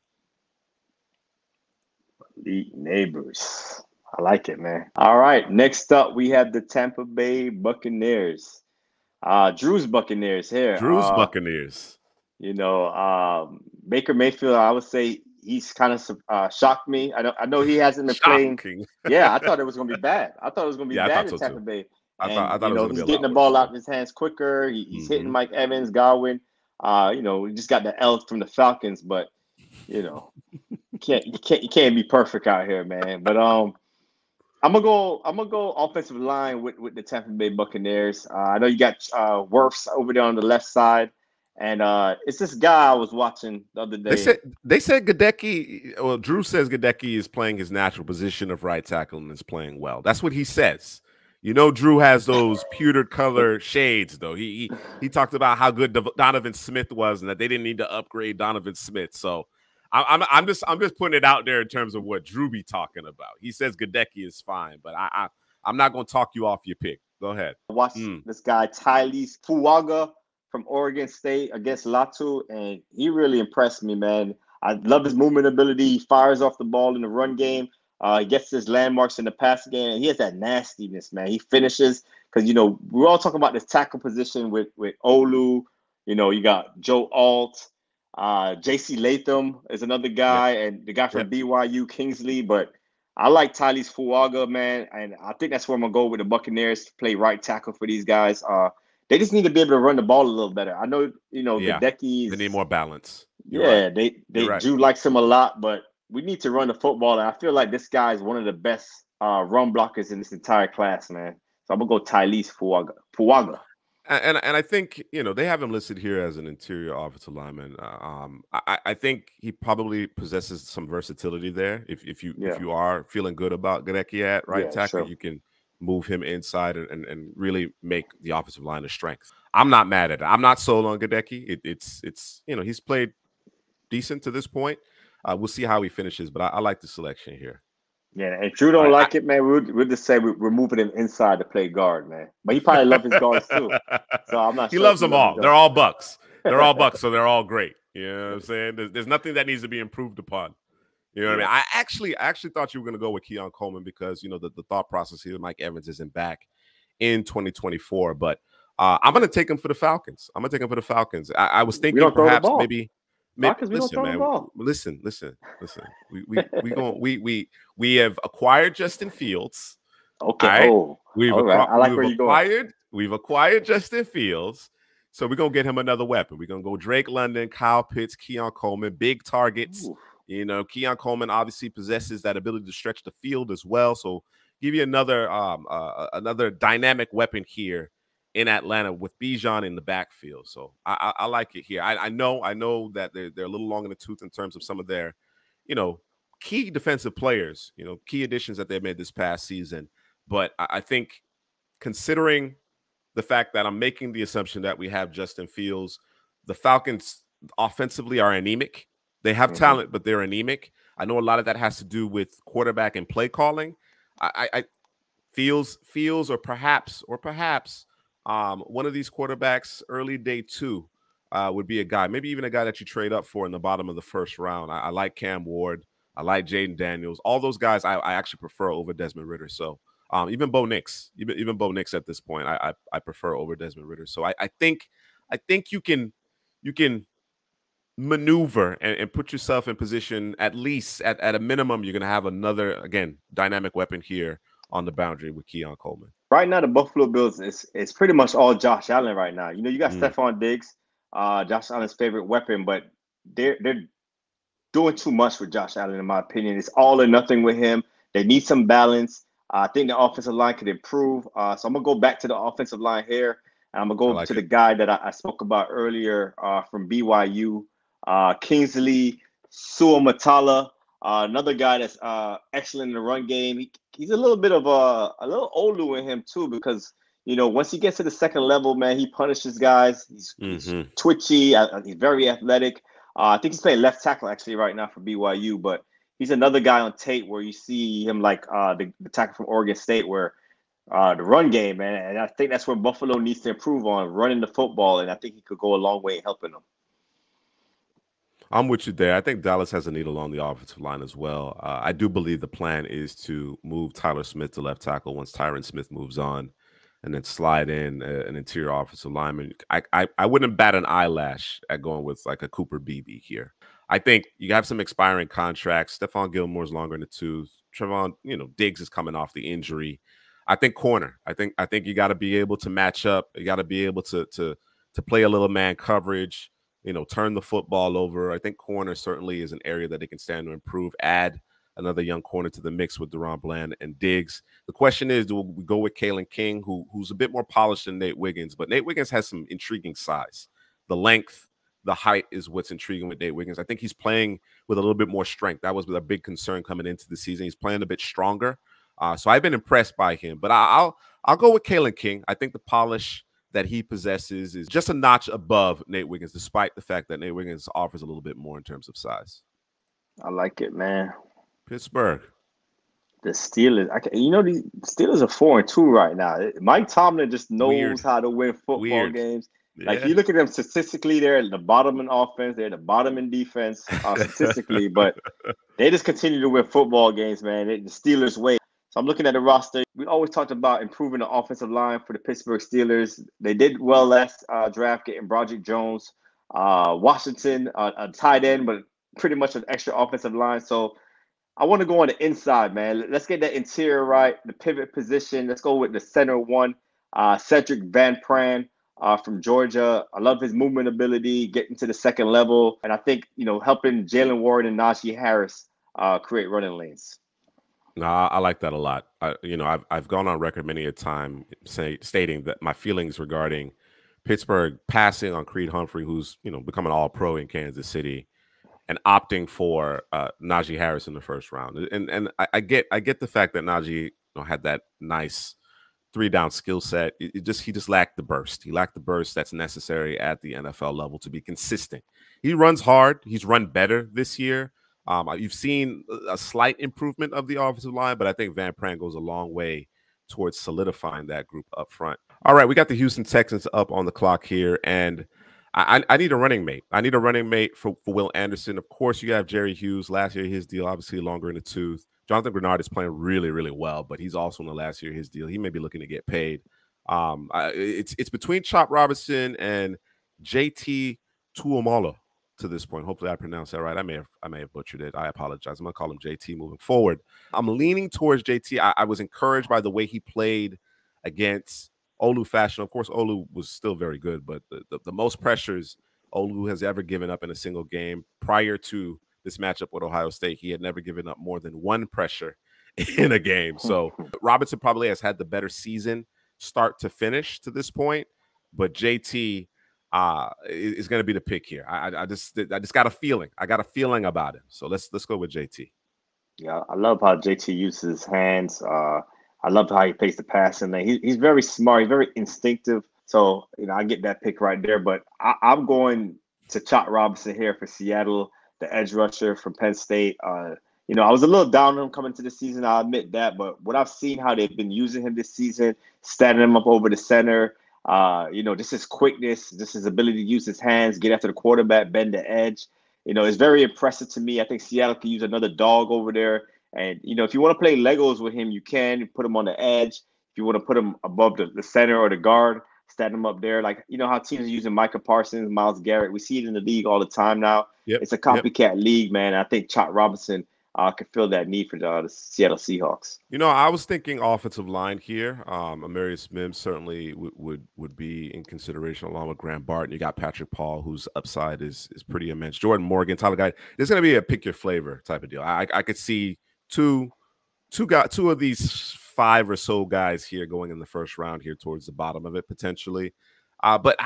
Malik Nabers. I like it, man. All right. Next up, we have the Tampa Bay Buccaneers. Drew's Buccaneers here. Drew's Buccaneers. You know, Baker Mayfield, I would say he's kind of shocked me. I know he hasn't been playing. Yeah, I thought it was going to be bad. I thought it was going to be bad in Tampa Bay. I thought it was he's getting the ball out of his hands quicker. He's hitting Mike Evans, Godwin. You know, we just got the L from the Falcons, but you know, you can't be perfect out here, man. But I'm gonna go offensive line with the Tampa Bay Buccaneers. I know you got Wirfs over there on the left side. And it's this guy I was watching the other day. They said Gadecki. Well, Drew says Gadecki is playing his natural position of right tackle and is playing well. That's what he says. You know, Drew has those pewter color shades, though. He talked about how good Donovan Smith was and that they didn't need to upgrade Donovan Smith. So I'm just putting it out there in terms of what Drew be talking about. He says Gadecki is fine, but I'm not going to talk you off your pick. Go ahead. Watch this guy Talise Fuaga from Oregon State against Latu, and he really impressed me, man. I love his movement ability. He fires off the ball in the run game. He gets his landmarks in the pass game, and he has that nastiness, man. He finishes because, you know, we're all talking about this tackle position with Olu. You know, you got Joe Alt. J.C. Latham is another guy, and the guy from BYU, Kingsley. But I like Talise Fuaga, man, and I think that's where I'm going to go with the Buccaneers to play right tackle for these guys. They just need to be able to run the ball a little better. I know, you know, Gadecki. They need more balance. You're right. Drew likes him a lot, but we need to run the football. And I feel like this guy is one of the best run blockers in this entire class, man. So I'm gonna go Tylese Fuaga. And I think they have him listed here as an interior offensive lineman. I think he probably possesses some versatility there. If Yeah, you are feeling good about Gadecki at right yeah, tackle, sure. you can move him inside and really make the offensive line a strength. I'm not mad at it. I'm not sold on Gadecki. It's he's played decent to this point. We'll see how he finishes, but I like the selection here. Yeah, and if Drew All don't right, like it, man, we'll just say we're moving him inside to play guard, man. But he probably love his guards too. So I'm not he sure if loves he them loves his all. They're guards. all bucks. They're all bucks, so they're all great. You know what I'm saying? There's nothing that needs to be improved upon. You know what I mean? Yeah. I actually thought you were going to go with Keon Coleman because the thought process here, Mike Evans isn't back in 2024, but I'm going to take him for the Falcons. I'm going to take him for the Falcons. I was We thinking don't throw the perhaps ball. maybe Falcons, we don't listen, throw the man. ball. Listen. We have acquired Justin Fields. Okay. All right. Oh, all right. I like where you're going. We've acquired Justin Fields. So we're gonna get him another weapon. We're gonna go Drake London, Kyle Pitts, Keon Coleman, big targets. Ooh. Keon Coleman obviously possesses that ability to stretch the field as well. So give you another another dynamic weapon here in Atlanta with Bijan in the backfield. So I like it here. I know that they're a little long in the tooth in terms of some of their, key defensive players, key additions that they made this past season. But I think considering the fact that I'm making the assumption that we have Justin Fields, the Falcons offensively are anemic. They have talent, but they're anemic. I know a lot of that has to do with quarterback and play calling. I Fields or perhaps one of these quarterbacks early day two would be a guy, maybe even a guy that you trade up for in the bottom of the first round. I like Cam Ward. I like Jaden Daniels. All those guys I actually prefer over Desmond Ridder. So even Bo Nix, even Bo Nix at this point, I prefer over Desmond Ridder. So I think you can maneuver and put yourself in position, at least at a minimum, you're gonna have another, again, dynamic weapon here on the boundary with Keon Coleman. Right now, the Buffalo Bills is pretty much all Josh Allen right now. You got Stephon Diggs, Josh Allen's favorite weapon, but they're doing too much with Josh Allen, in my opinion. It's all or nothing with him. They need some balance. I think the offensive line could improve. So I'm going to go back to the offensive line here. And I'm going to go to the guy that I spoke about earlier from BYU, Kingsley Suamatala, another guy that's excellent in the run game. He's a little bit of a little Olu in him too, because once he gets to the second level, man, he punishes guys. He's twitchy. He's very athletic. I think he's playing left tackle actually right now for BYU, but he's another guy on tape where you see him like the tackle from Oregon State, where the run game, man. And I think that's where Buffalo needs to improve on, running the football. And I think he could go a long way in helping them. I'm with you there. I think Dallas has a need along the offensive line as well. I do believe the plan is to move Tyler Smith to left tackle once Tyron Smith moves on, and then slide in an interior offensive lineman. I wouldn't bat an eyelash at going with like a Cooper Beebe here. I think you have some expiring contracts. Stephon Gilmore's longer in the tooth. Trevon, Diggs is coming off the injury. I think corner. I think you got to be able to match up. You got to be able to play a little man coverage. Turn the football over. I think corner certainly is an area that they can stand to improve. Add another young corner to the mix with Deron Bland and Diggs. The question is, do we go with Kalen King, who's a bit more polished than Nate Wiggins, but Nate Wiggins has some intriguing size. The length, the height is what's intriguing with Nate Wiggins. I think he's playing with a little bit more strength. That was a big concern coming into the season. He's playing a bit stronger. So I've been impressed by him. But I'll go with Kalen King. I think the polish that he possesses is just a notch above Nate Wiggins, despite the fact that Nate Wiggins offers a little bit more in terms of size. I like it, man. Pittsburgh. The Steelers. The Steelers are 4-2 right now. Mike Tomlin just knows how to win football games. Yeah. Like, you look at them statistically, they're at the bottom in offense, they're at the bottom in defense statistically, but they just continue to win football games, man. The Steelers way. So I'm looking at the roster. We always talked about improving the offensive line for the Pittsburgh Steelers. They did well last draft, getting Broderick Jones, Washington, a tight end, but pretty much an extra offensive line. So I want to go on the inside, man. Let's get that interior right, the pivot position. Let's go with the center one, Cedric Van Pran from Georgia. I love his movement ability, getting to the second level, and I think helping Jalen Warren and Najee Harris create running lanes. No, I like that a lot. I've gone on record many a time stating that my feelings regarding Pittsburgh passing on Creed Humphrey, who's become an All Pro in Kansas City, and opting for Najee Harris in the first round. And I get the fact that Najee had that nice 3 down skill set. He just lacked the burst. He lacked the burst that's necessary at the NFL level to be consistent. He runs hard. He's run better this year. You've seen a slight improvement of the offensive line, but I think Van Pran goes a long way towards solidifying that group up front. All right, we got the Houston Texans up on the clock here, and I need a running mate. I need a running mate for Will Anderson. Of course, you have Jerry Hughes. Last year, his deal obviously longer in the tooth. Jonathan Grenard is playing really, really well, but he's also in the last year of his deal. He may be looking to get paid. It's between Chop Robinson and JT Tuamala to this point. Hopefully, I pronounced that right. I may have butchered it. I apologize. I'm gonna call him JT moving forward. I'm leaning towards JT. I was encouraged by the way he played against Olu Fashion. Of course, Olu was still very good, but the most pressures Olu has ever given up in a single game prior to this matchup with Ohio State, he had never given up more than one pressure in a game. So Robinson probably has had the better season start to finish to this point, but JT is going to be the pick here. I just got a feeling. I got a feeling about him. So let's go with JT. Yeah, I love how JT uses his hands. I love how he plays the passing lane. He's very smart. He's very instinctive. So, I get that pick right there. But I'm going to Chop Robinson here for Seattle, the edge rusher from Penn State. I was a little down on him coming to the season. I'll admit that. But what I've seen how they've been using him this season, standing him up over the center, just his quickness, just his ability to use his hands, get after the quarterback, bend the edge. It's very impressive to me. I think Seattle could use another dog over there. And, if you want to play Legos with him, you can put him on the edge. If you want to put him above the center or the guard, stand him up there. Like, how teams are using Micah Parsons, Myles Garrett. We see it in the league all the time now. Yep. It's a copycat league, man. I think Chop Robinson could fill that need for the Seattle Seahawks. I was thinking offensive line here. Amarius Mims certainly would be in consideration along with Graham Barton. You got Patrick Paul, whose upside is pretty immense. Jordan Morgan, Tyler Guy. There's going to be a pick your flavor type of deal. I could see two of these 5 or so guys here going in the first round here towards the bottom of it potentially. But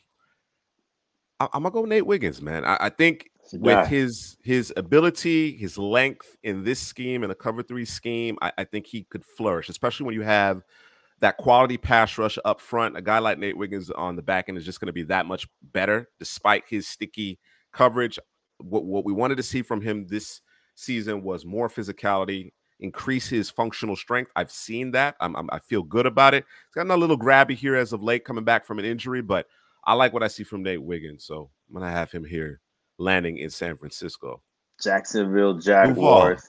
I'm gonna go Nate Wiggins, man. I think with his ability, his length in this scheme, in a cover 3 scheme, I think he could flourish, especially when you have that quality pass rush up front. A guy like Nate Wiggins on the back end is just going to be that much better, despite his sticky coverage. What we wanted to see from him this season was more physicality, increase his functional strength. I've seen that. I feel good about it. He's gotten a little grabby here as of late, coming back from an injury, but I like what I see from Nate Wiggins. So I'm going to have him here landing in San Francisco. Jacksonville Jaguars.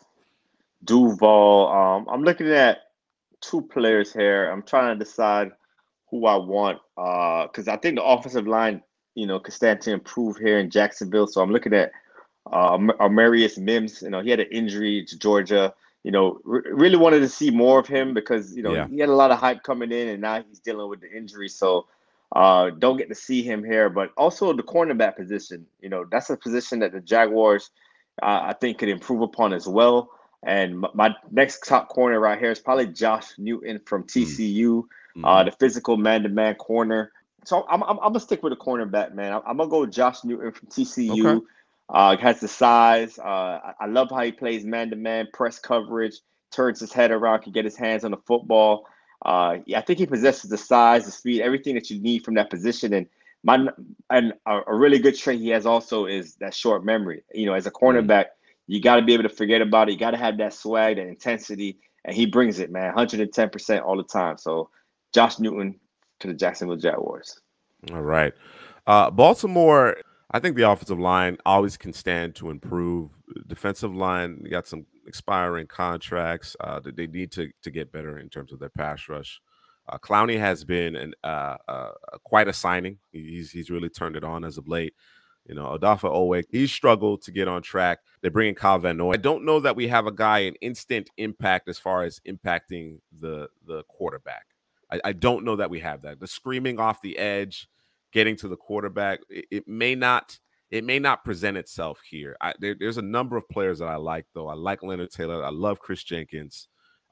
Duval. I'm looking at 2 players here. I'm trying to decide who I want because I think the offensive line, could stand to improve here in Jacksonville. So I'm looking at Amarius Mims. He had an injury to Georgia. Really wanted to see more of him because, he had a lot of hype coming in and now he's dealing with the injury. So don't get to see him here. But also the cornerback position, that's a position that the Jaguars, I think, could improve upon as well. And my next top corner right here is probably Josh Newton from TCU, the physical man-to-man corner. So I'm going to stick with the cornerback, man. I'm going to go with Josh Newton from TCU. Okay. Has the size. I love how he plays man-to-man, press coverage, turns his head around, can get his hands on the football. I think he possesses the size, the speed, everything that you need from that position. And a really good trait he has also is that short memory. As a cornerback, you got to be able to forget about it. You got to have that swag, that intensity, and he brings it, man, 110% all the time. So Josh Newton to the Jacksonville Jaguars. All right. Baltimore, I think the offensive line always can stand to improve. Defensive line, you got some expiring contracts. They need to get better in terms of their pass rush. Clowney has been quite a signing. He's really turned it on as of late. Odafe Oweh, he's struggled to get on track. They're bringing Kyle Van Noy. I don't know that we have a guy in instant impact as far as impacting the quarterback. I don't know that we have that. The screaming off the edge, getting to the quarterback, it may not present itself here. There's a number of players that I like, though. I like Leonard Taylor. I love Chris Jenkins.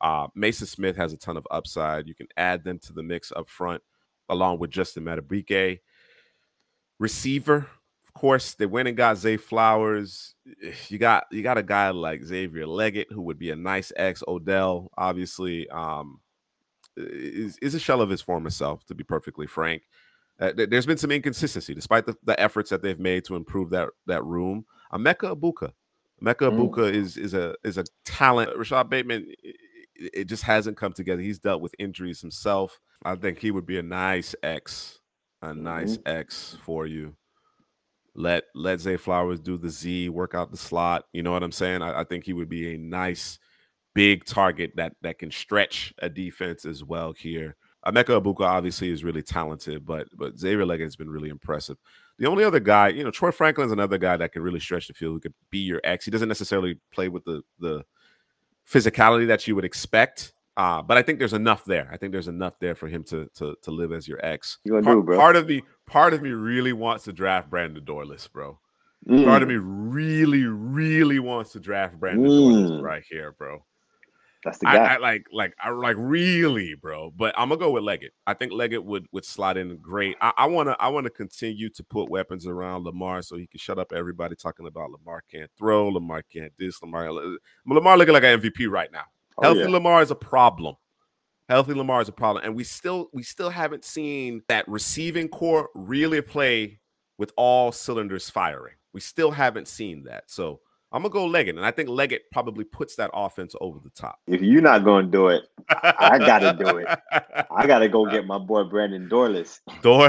Mason Smith has a ton of upside. You can add them to the mix up front, along with Justin Madubuike. Receiver, of course, they went and got Zay Flowers. You got a guy like Xavier Leggett, who would be a nice ex. Odell, obviously, is a shell of his former self, to be perfectly frank. There's been some inconsistency, despite the efforts that they've made to improve that room. Emeka Egbuka is a talent. Rashad Bateman, it just hasn't come together. He's dealt with injuries himself. I think he would be a nice X for you. Let Zay Flowers do the Z, work out the slot. You know what I'm saying? I think he would be a nice big target that can stretch a defense as well here. Emeka Egbuka obviously is really talented, but Xavier Leggett has been really impressive. The only other guy, Troy Franklin's another guy that can really stretch the field, who could be your X. He doesn't necessarily play with the physicality that you would expect, but I think there's enough there. I think there's enough there for him to live as your X. Part of me really wants to draft Brandon Dorlus, bro. Part of me really, really wants to draft Brandon Dorlus right here, bro. That's the guy. I like really, bro. But I'm gonna go with Leggett. I think Leggett would slot in great. I wanna continue to put weapons around Lamar so he can shut up everybody talking about Lamar can't throw, Lamar can't this, Lamar looking like an MVP right now. Healthy Lamar is a problem. And we still haven't seen that receiving core really play with all cylinders firing. We still haven't seen that. So I'm going to go Leggett, and I think Leggett probably puts that offense over the top. If you're not going to do it, I got to do it. I got to go get my boy Brandon Dorlus.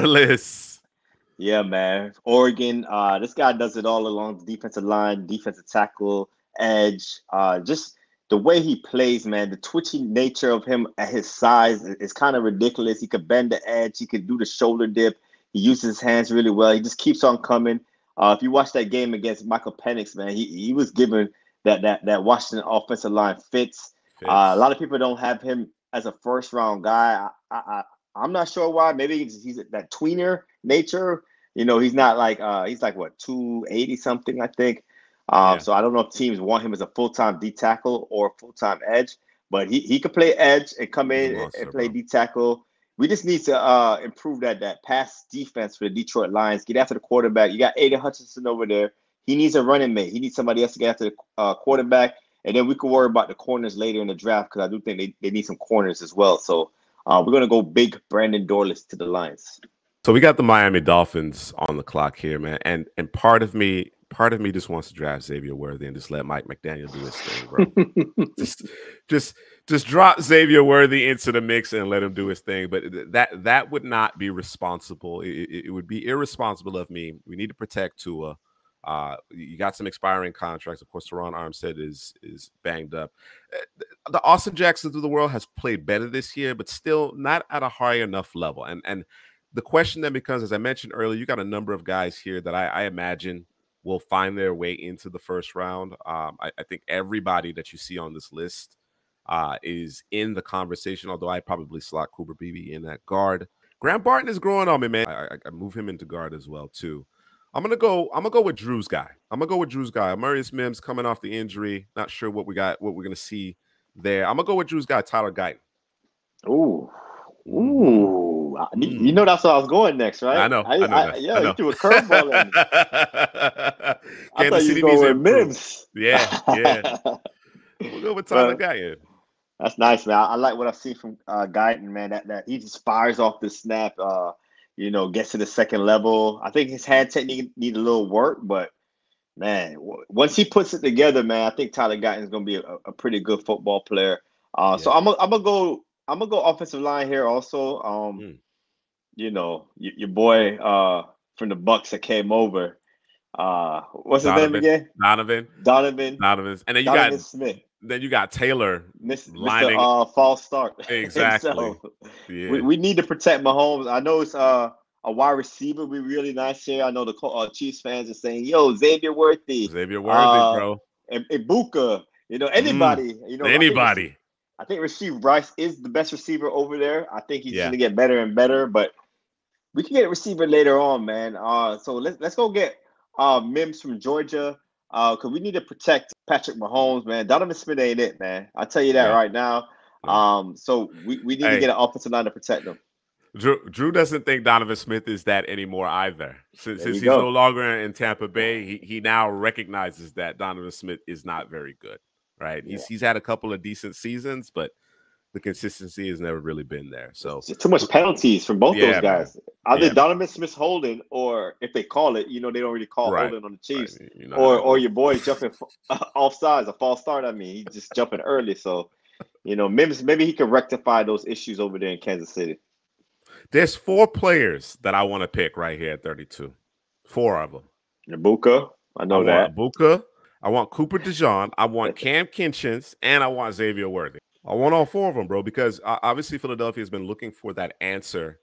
Yeah, man. Oregon, this guy does it all along the defensive line, defensive tackle, edge. Just the way he plays, man, the twitchy nature of him at his size is kind of ridiculous. He could bend the edge. He could do the shoulder dip. He uses his hands really well. He just keeps on coming. If you watch that game against Michael Penix, man, he was given that Washington offensive line fits. A lot of people don't have him as a first-round guy. I'm not sure why. Maybe he's that tweener nature. He's not like he's like what 280 something, I think. So I don't know if teams want him as a full-time D tackle or full-time edge, but he could play edge and come in and play D tackle. We just need to improve that pass defense for the Detroit Lions. Get after the quarterback. You got Aiden Hutchinson over there. He needs a running mate. He needs somebody else to get after the quarterback. And then we can worry about the corners later in the draft, because I do think they need some corners as well. So we're going to go big Brandon Dorlus to the Lions. So we got the Miami Dolphins on the clock here, man. And part of me just wants to draft Xavier Worthy and just let Mike McDaniel do his thing, bro. just drop Xavier Worthy into the mix and let him do his thing. But that would not be responsible. It would be irresponsible of me. We need to protect Tua. You got some expiring contracts. Of course, Teron Armstead is banged up. The Austin Jacksons of the world has played better this year, but still not at a high enough level. And the question then becomes, as I mentioned earlier, you got a number of guys here that I imagine will find their way into the first round. I think everybody that you see on this list is in the conversation, although I probably slot Cooper Beebe in that guard. Grant Barton is growing on me, man. I move him into guard as well, too. I'm gonna go with Drew's guy. Amarius Mims coming off the injury. Not sure what we're gonna see there. I'm gonna go with Drew's guy, Tyler Guyton. Ooh. That's where I was going next, right? I know. You threw a curveball in. I thought you were going with Mims. Yeah. We'll go with Tyler Guyton. That's nice, man. I like what I've seen from Guyton, man. That he just fires off the snap. Gets to the second level. I think his hand technique needs a little work, but man, once he puts it together, man, I think Tyler Guyton is going to be a pretty good football player. So I'm gonna go offensive line here also. Your boy from the Bucks that came over. What's his name again? Donovan. And then you got Smith. Then you got Taylor lining false start. Exactly. So, we need to protect Mahomes. I know it's a wide receiver would be really nice here. I know the Chiefs fans are saying, "Yo, Xavier Worthy, bro, and Ibuka." Anybody. Anybody. I think Rasheed Rice is the best receiver over there. I think he's going to get better and better, but we can get a receiver later on, man. So let's go get Mims from Georgia, because we need to protect Patrick Mahomes, man. Donovan Smith ain't it, man. I'll tell you that right now. No. So we need to get Hey, an offensive line to protect them. Drew doesn't think Donovan Smith is that anymore either. Since, There since you he's no go. longer in Tampa Bay, he now recognizes that Donovan Smith is not very good. Right? Yeah. He's had a couple of decent seasons, but the consistency has never really been there. So, It's just too much penalties from both those yeah, man. guys. Either Yeah, man. Donovan Smith's holding, or if they call it, they don't really call Right. holding on the Right. Chiefs, You know how or that goes. your boy's jumping off sides, a false start. I mean, he's just jumping early. So, maybe he can rectify those issues over there in Kansas City. There's 4 players that I want to pick right here at 32. 4 of them. Nabuka, I know want that. Ibuka, I want Cooper DeJean, I want Cam Kinchins, and I want Xavier Worthy. I want all 4 of them, bro, because obviously Philadelphia has been looking for that answer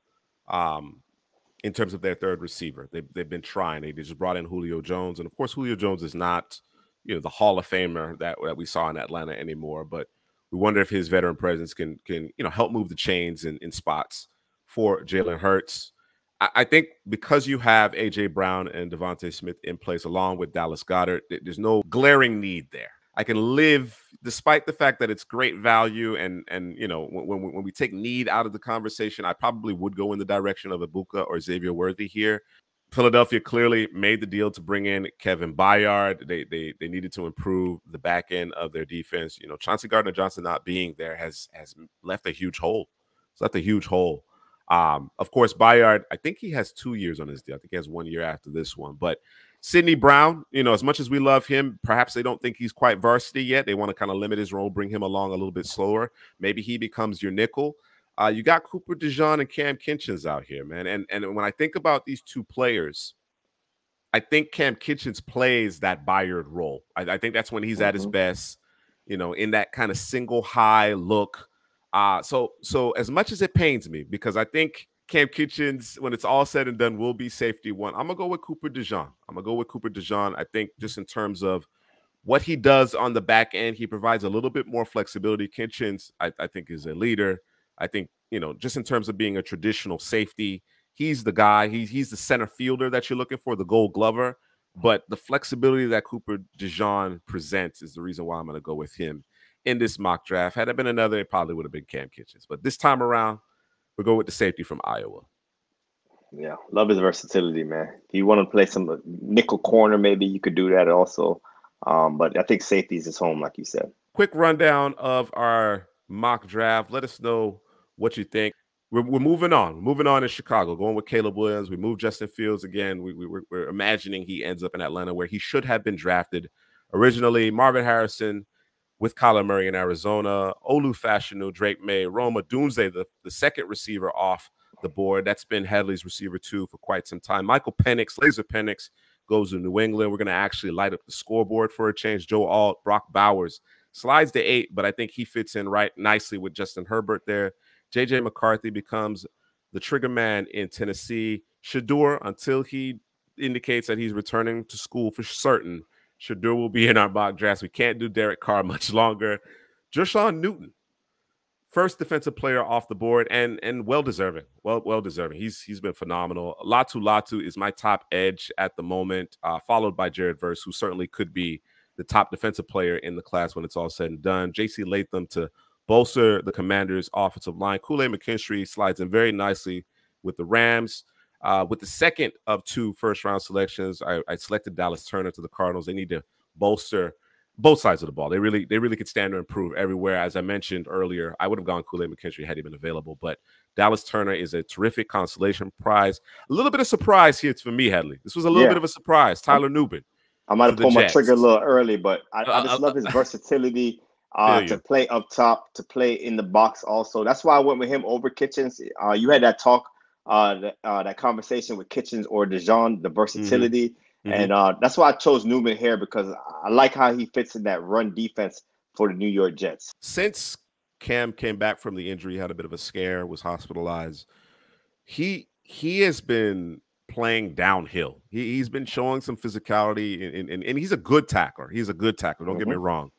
in terms of their third receiver. They've been trying. They just brought in Julio Jones, and of course Julio Jones is not the Hall of Famer that we saw in Atlanta anymore, but we wonder if his veteran presence can help move the chains in spots for Jalen Hurts. I think because you have A.J. Brown and Devontae Smith in place along with Dallas Goedert, there's no glaring need there. I can live, despite the fact that it's great value, and when we take need out of the conversation, I probably would go in the direction of Ibuka or Xavier Worthy here. Philadelphia clearly made the deal to bring in Kevin Byard. They needed to improve the back end of their defense. Chauncey Gardner-Johnson not being there has left a huge hole. It's left a huge hole. Of course, Byard, I think he has 2 years on his deal. I think he has 1 year after this one. But Sidney Brown, as much as we love him, perhaps they don't think he's quite varsity yet. They want to kind of limit his role, bring him along a little bit slower. Maybe he becomes your nickel. You got Cooper DeJean and Cam Kinchins out here, man. And when I think about these 2 players, I think Cam Kinchins plays that Byard role. I think that's when he's at his best, in that kind of single high look. So as much as it pains me, because I think Cam Kinchins, when it's all said and done, will be safety 1, I'm going to go with Cooper DeJean. I think just in terms of what he does on the back end, he provides a little bit more flexibility. Kinchins, I think, is a leader. I think, just in terms of being a traditional safety, he's the guy. He's the center fielder that you're looking for, the Gold Glover. But the flexibility that Cooper DeJean presents is the reason why I'm going to go with him in this mock draft. Had it been another, it probably would have been Cam Kinchins. But this time around, we'll go with the safety from Iowa. Yeah, love his versatility, man. If you want to play some nickel corner, maybe you could do that also. But I think safety is his home, like you said. Quick rundown of our mock draft. Let us know what you think. We're moving on. We're moving on in Chicago, going with Caleb Williams. We moved Justin Fields again. We're imagining he ends up in Atlanta, where he should have been drafted originally. Marvin Harrison with Kyler Murray in Arizona. Olu Fashanu, Drake May, Roma Dunze, the second receiver off the board. That's been Headley's receiver 2 for quite some time. Michael Penix, Laser Penix, goes to New England. We're going to actually light up the scoreboard for a change. Joe Alt, Brock Bowers slides to 8, but I think he fits in right nicely with Justin Herbert there. J.J. McCarthy becomes the trigger man in Tennessee. Shedeur, until he indicates that he's returning to school for certain, Shedeur will be in our mock drafts. We can't do Derek Carr much longer. Joshon Newton, first defensive player off the board, and well-deserving. Well-deserving. He's been phenomenal. Latu is my top edge at the moment, followed by Jared Verse, who certainly could be the top defensive player in the class when it's all said and done. J.C. Latham to bolster the Commanders' offensive line. Kool-Aid McKinstry slides in very nicely with the Rams. With the second of 2 first-round selections, I selected Dallas Turner to the Cardinals. They need to bolster both sides of the ball. They really could stand to improve everywhere. As I mentioned earlier, I would have gone Kool-Aid McKinstry had he been available, but Dallas Turner is a terrific consolation prize. A little bit of surprise here for me, Headley. This was a little bit of a surprise. Tyler Nubin. I might have pulled my trigger a little early, but I just love his versatility to play up top, to play in the box also. That's why I went with him over Kitchens. You had that talk, that conversation with Kitchens or DeJean, the versatility. And that's why I chose Newman here, because I like how he fits in that run defense for the New York Jets. Since Cam came back from the injury, had a bit of a scare, was hospitalized, he has been playing downhill. He's been showing some physicality, and he's a good tackler. He's a good tackler. Don't get me wrong.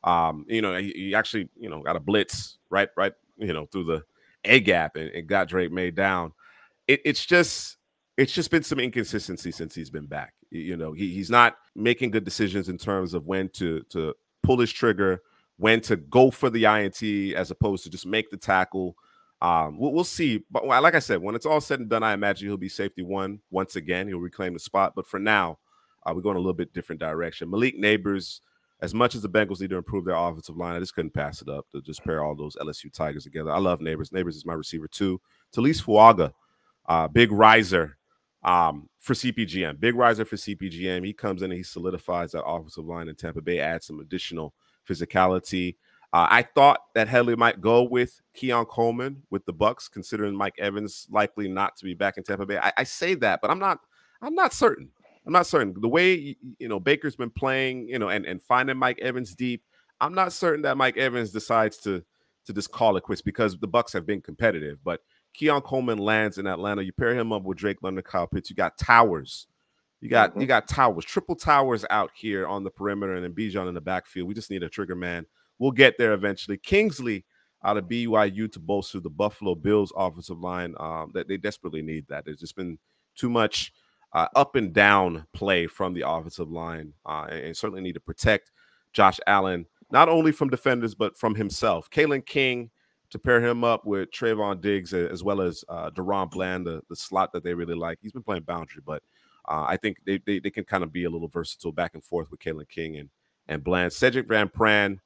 He actually, got a blitz right, through the A gap and got Drake May down. It's just been some inconsistency since he's been back. He's not making good decisions in terms of when to pull his trigger, when to go for the INT as opposed to just make the tackle. We'll see. But like I said, when it's all said and done, I imagine he'll be safety one once again. He'll reclaim the spot. But for now, we're going a little bit different direction. Malik Neighbors, as much as the Bengals need to improve their offensive line, I just couldn't pass it up to just pair all those LSU Tigers together. I love Neighbors. Neighbors is my receiver too. Talise Fuaga, big riser for CPGM. Big riser for CPGM. He comes in and he solidifies that offensive line in Tampa Bay, adds some additional physicality. I thought that Headley might go with Keon Coleman with the Bucks, considering Mike Evans likely not to be back in Tampa Bay. I say that, but I'm not certain. I'm not certain. The way Baker's been playing, and finding Mike Evans deep, I'm not certain that Mike Evans decides to just call it quits because the Bucks have been competitive. But Keon Coleman lands in Atlanta. You pair him up with Drake London, Kyle Pitts. You got Towers. You got Towers, triple Towers out here on the perimeter, and then Bijan in the backfield. We just need a trigger man. We'll get there eventually. Kingsley out of BYU to bolster the Buffalo Bills offensive line. That they desperately need that. There's just been too much up and down play from the offensive line, and certainly need to protect Josh Allen, not only from defenders, but from himself. Kalen King to pair him up with Trayvon Diggs, as well as Deron Bland, the slot that they really like. He's been playing boundary, but I think they can kind of be a little versatile back and forth with Kalen King and Bland. Cedric Van Pran,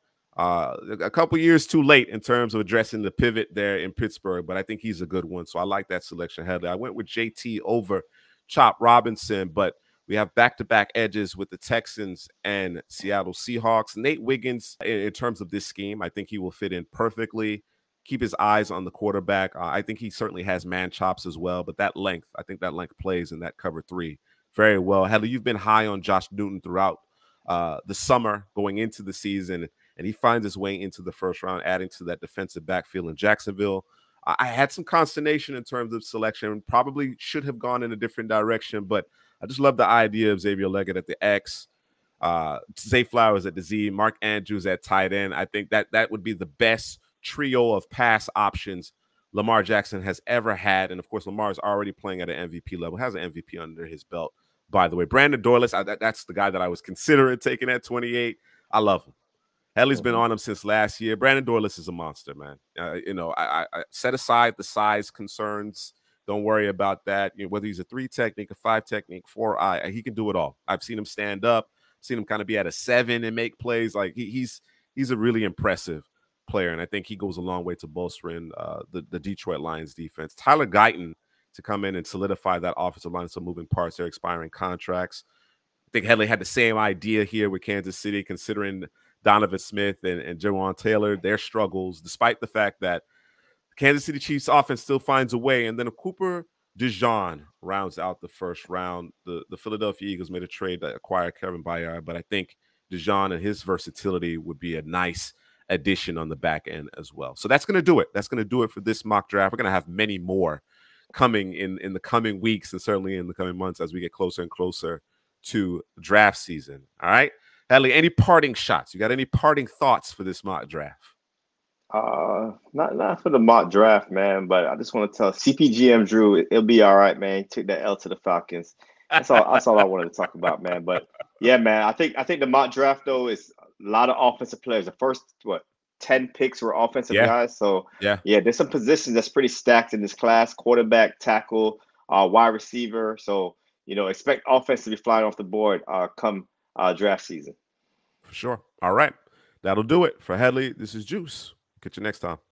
a couple years too late in terms of addressing the pivot there in Pittsburgh, but I think he's a good one. So I like that selection, Headley. I went with JT over Chop Robinson, but we have back-to-back edges with the Texans and Seattle Seahawks. Nate Wiggins, in terms of this scheme, I think he will fit in perfectly. Keep his eyes on the quarterback. I think he certainly has man chops as well, but that length, I think that length plays in that cover three very well. Headley, you've been high on Josh Newton throughout the summer going into the season, and he finds his way into the first round, adding to that defensive backfield in Jacksonville. I had some consternation in terms of selection, probably should have gone in a different direction, but I just love the idea of Xavier Leggett at the X, Zay Flowers at the Z, Mark Andrews at tight end. I think that would be the best trio of pass options Lamar Jackson has ever had. And of course, Lamar is already playing at an MVP level, has an MVP under his belt, by the way. Brandon Doyless, that's the guy that I was considering taking at 28. I love him. Headley's been on him since last year. Brandon Doyless is a monster, man. I set aside the size concerns. Don't worry about that. Whether he's a 3 technique, a 5 technique, 4 he can do it all. I've seen him stand up, seen him kind of be at a 7 and make plays. Like he's a really impressive player, and I think he goes a long way to bolstering the Detroit Lions defense. Tyler Guyton to come in and solidify that offensive line, some moving parts, their expiring contracts. I think Headley had the same idea here with Kansas City, considering Donovan Smith and Jawan Taylor, their struggles, despite the fact that the Kansas City Chiefs offense still finds a way. And then Cooper DeJean rounds out the first round. The Philadelphia Eagles made a trade to acquire Kevin Byard, but I think DeJean and his versatility would be a nice addition on the back end as well. So that's going to do it. That's going to do it for this mock draft. We're going to have many more coming in the coming weeks and certainly in the coming months as we get closer and closer to draft season. All right. Headley, any parting shots? You got any parting thoughts for this mock draft? Not for the mock draft, man, but I just want to tell CPGM Drew, it'll be all right, man. Took that L to the Falcons. That's all I wanted to talk about, man. But yeah, man, I think the mock draft though is a lot of offensive players. The first 10 picks were offensive guys. So yeah, there's some positions that's pretty stacked in this class: quarterback, tackle, wide receiver. So expect offense to be flying off the board come draft season. For sure. All right. That'll do it for Headley. This is Juice. Catch you next time.